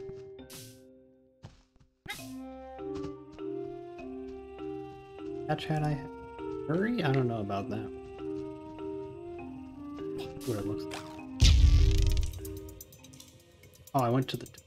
Catch had I hurry? I don't know about that. What it looks like. Oh, I went to the.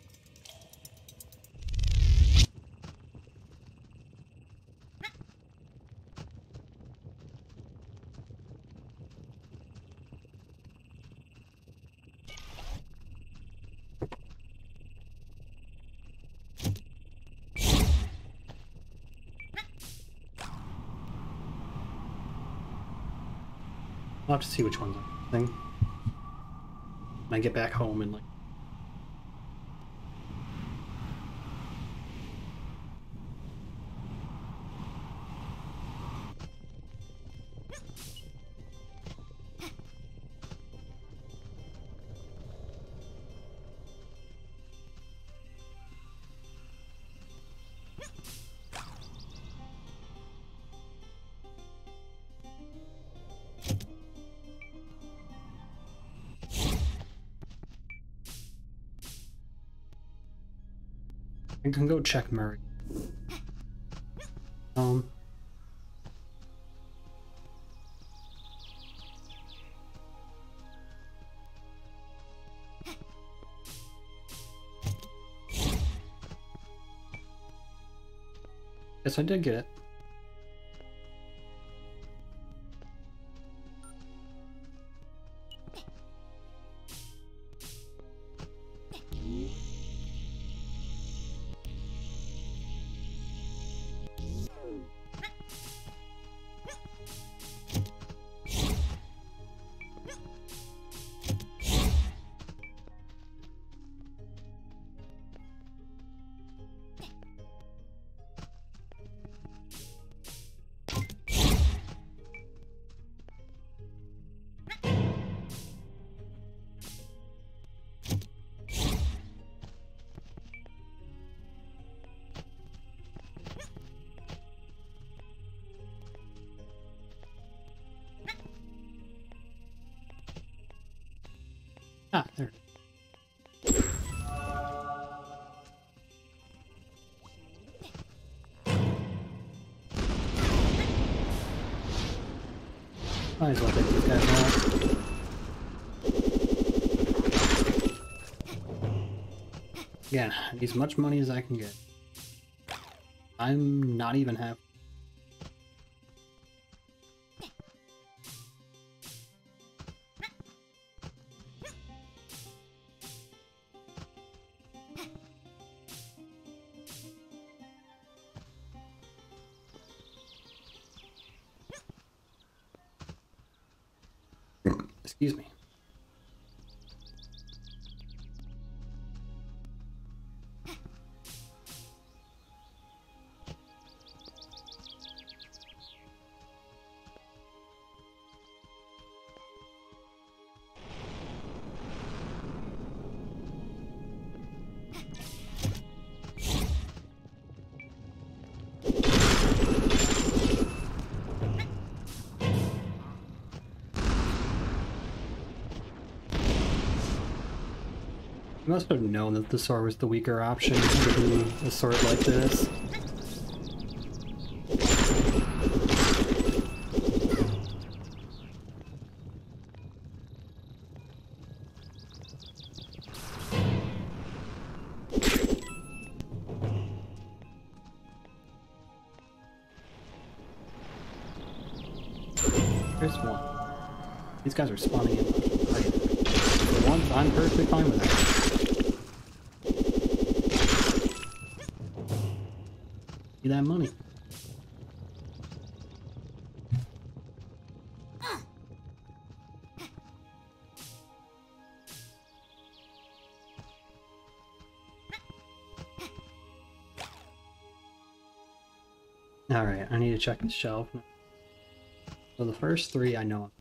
I'll have to see which one's on the thing. When I get back home and like. I can go check Murray. Yes, I did get it. Ah, there. Might as well take these guys out. Yeah, as much money as I can get. I'm not even half. Excuse me. You must have known that the sword was the weaker option to do a sword like this. There's one. These guys are spawning in. For once, I'm perfectly fine with that. See that money. Alright, I need to check this shelf. So the first three I know.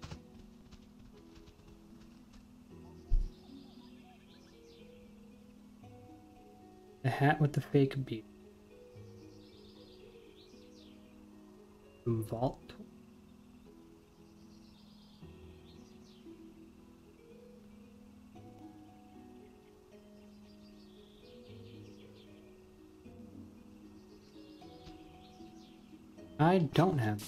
A hat with the fake beard. Vault. I don't have.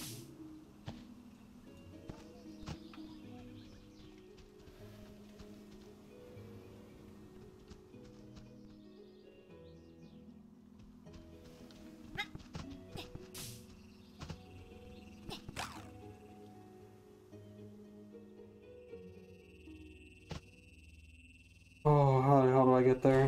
Oh, how the hell do I get there?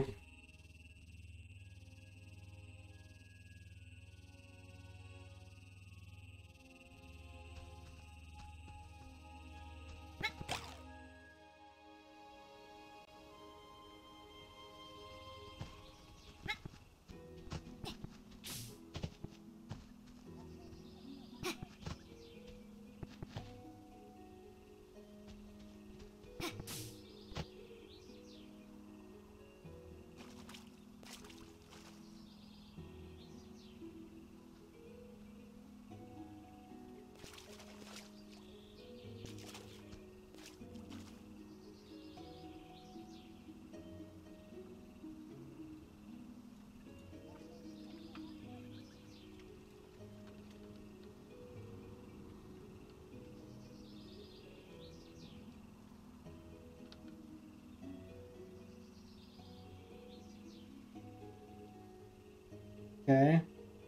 Okay.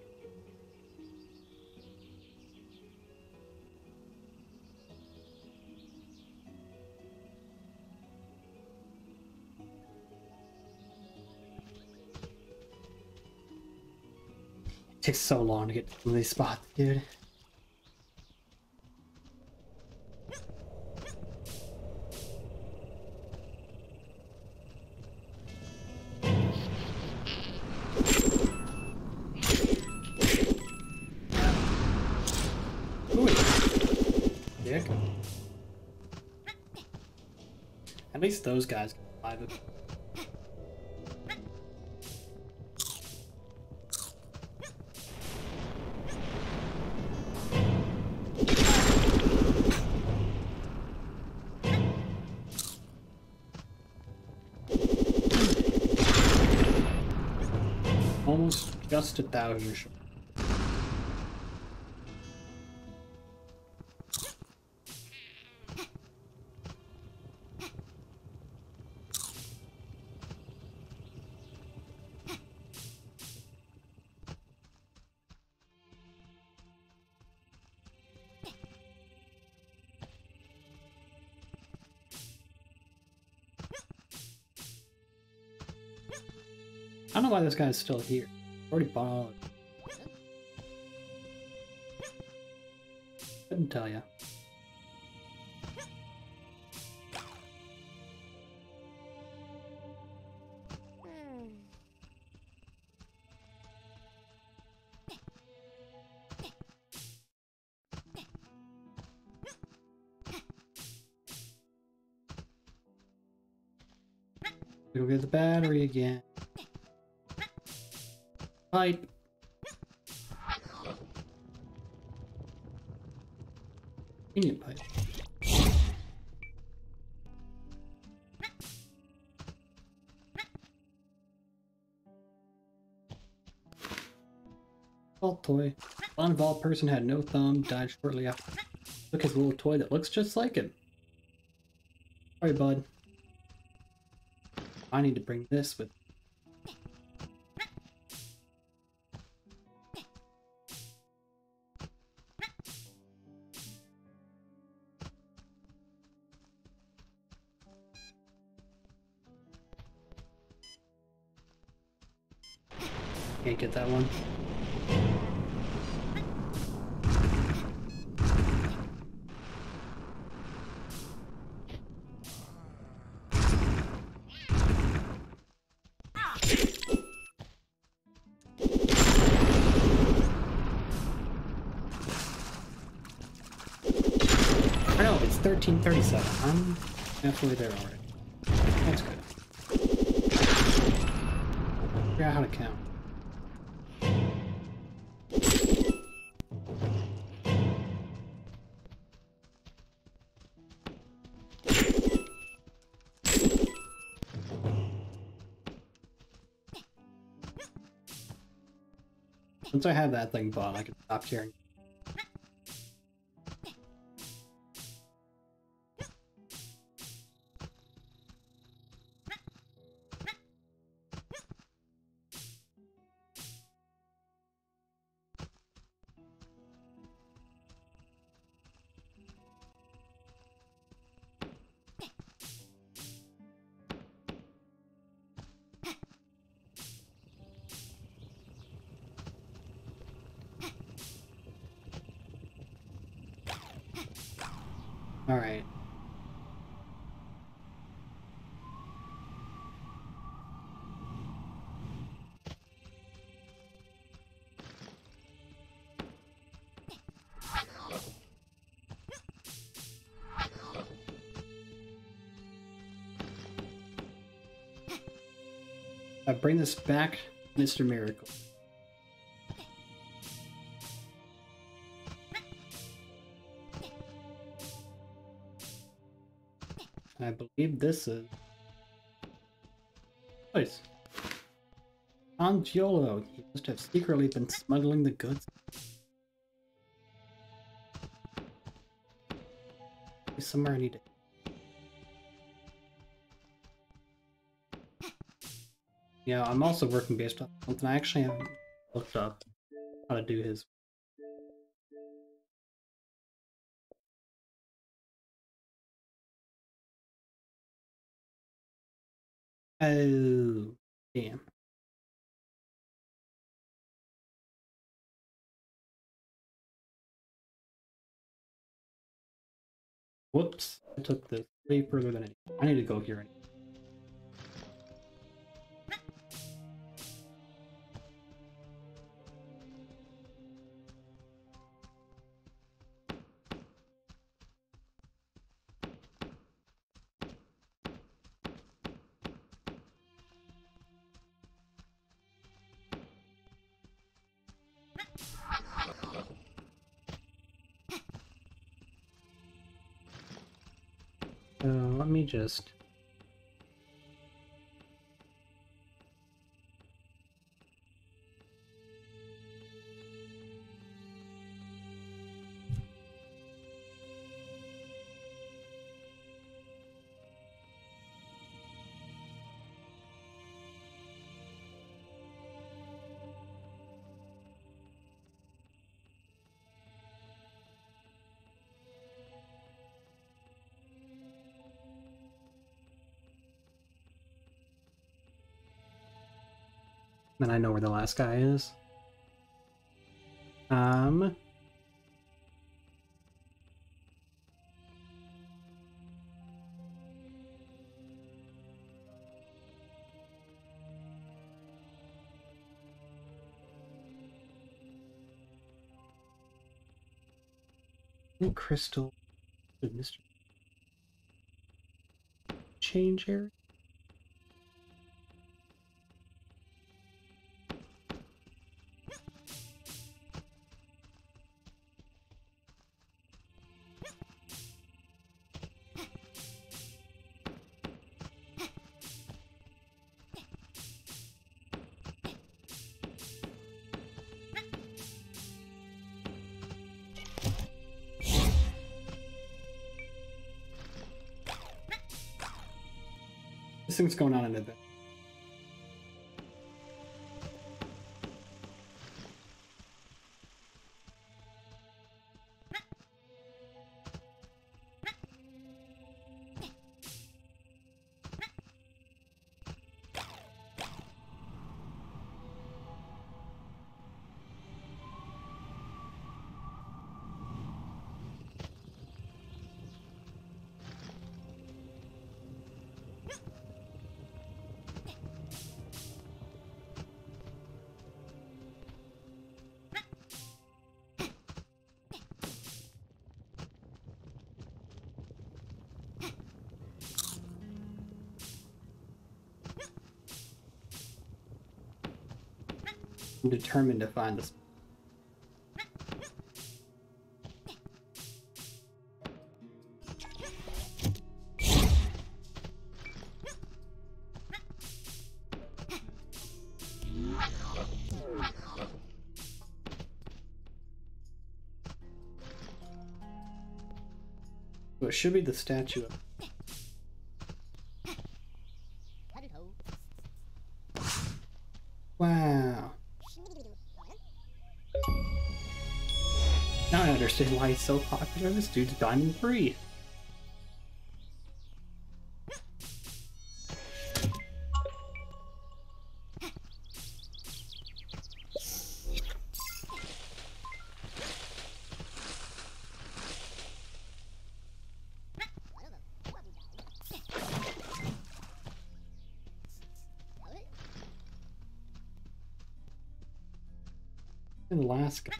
It takes so long to get to some of these spots, dude. Dick. At least those guys can survive it. Almost just 1,000 short. I don't know why this guy's still here. Already bought all of it. Couldn't tell ya. Go get the battery again. Pipe. Convenient pipe. Vault toy. One vault person had no thumb, died shortly after. Took his little toy that looks just like him. Sorry, bud. I need to bring this with. Can't get that one. I know, it's 1337. I'm halfway there already. That's good. Figure out how to count. Once I have that thing bought, I can stop caring. All right. I bring this back, Mr. Miracle. I believe this is place. Angiolo, he must have secretly been smuggling the goods. Somewhere I need to. Yeah, I'm also working based on something I actually haven't looked up how to do his. Oh, damn. Whoops, I took this way further than I need to go here. Let me just. Then I know where the last guy is. Crystal, Mr. Change area. This thing's going on an adventure. I'm determined to find this. So it should be the statue of... Wow. Now I understand why he's so popular. This dude's Diamond 3. In Alaska.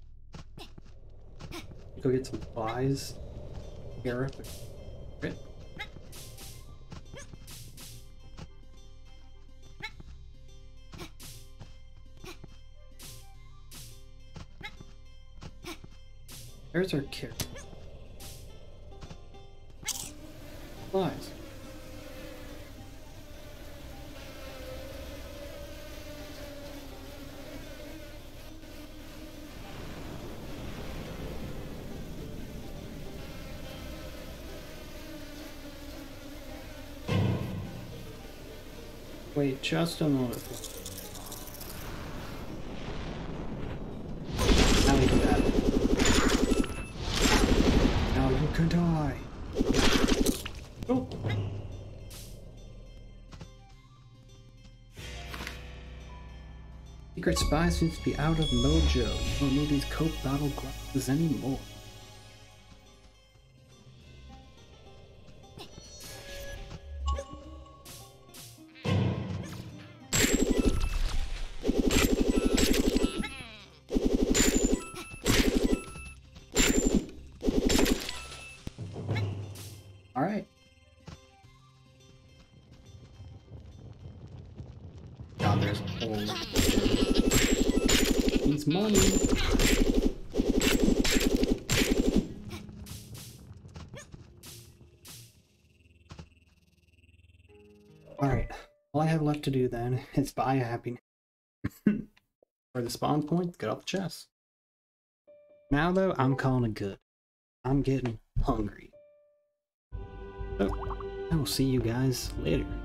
Go get some flies. Here. Right. There's our carrot. Flies. Wait just a moment. Now we can die. Now you can die. Oh. Secret Spy seems to be out of mojo. You don't need these Coke bottle glasses anymore. Alright. God, there's a hole. Needs money. Alright. All I have left to do then is buy a happiness. For the spawn points, get off the chest. Now though, I'm calling it good. I'm getting hungry. So, I will see you guys later.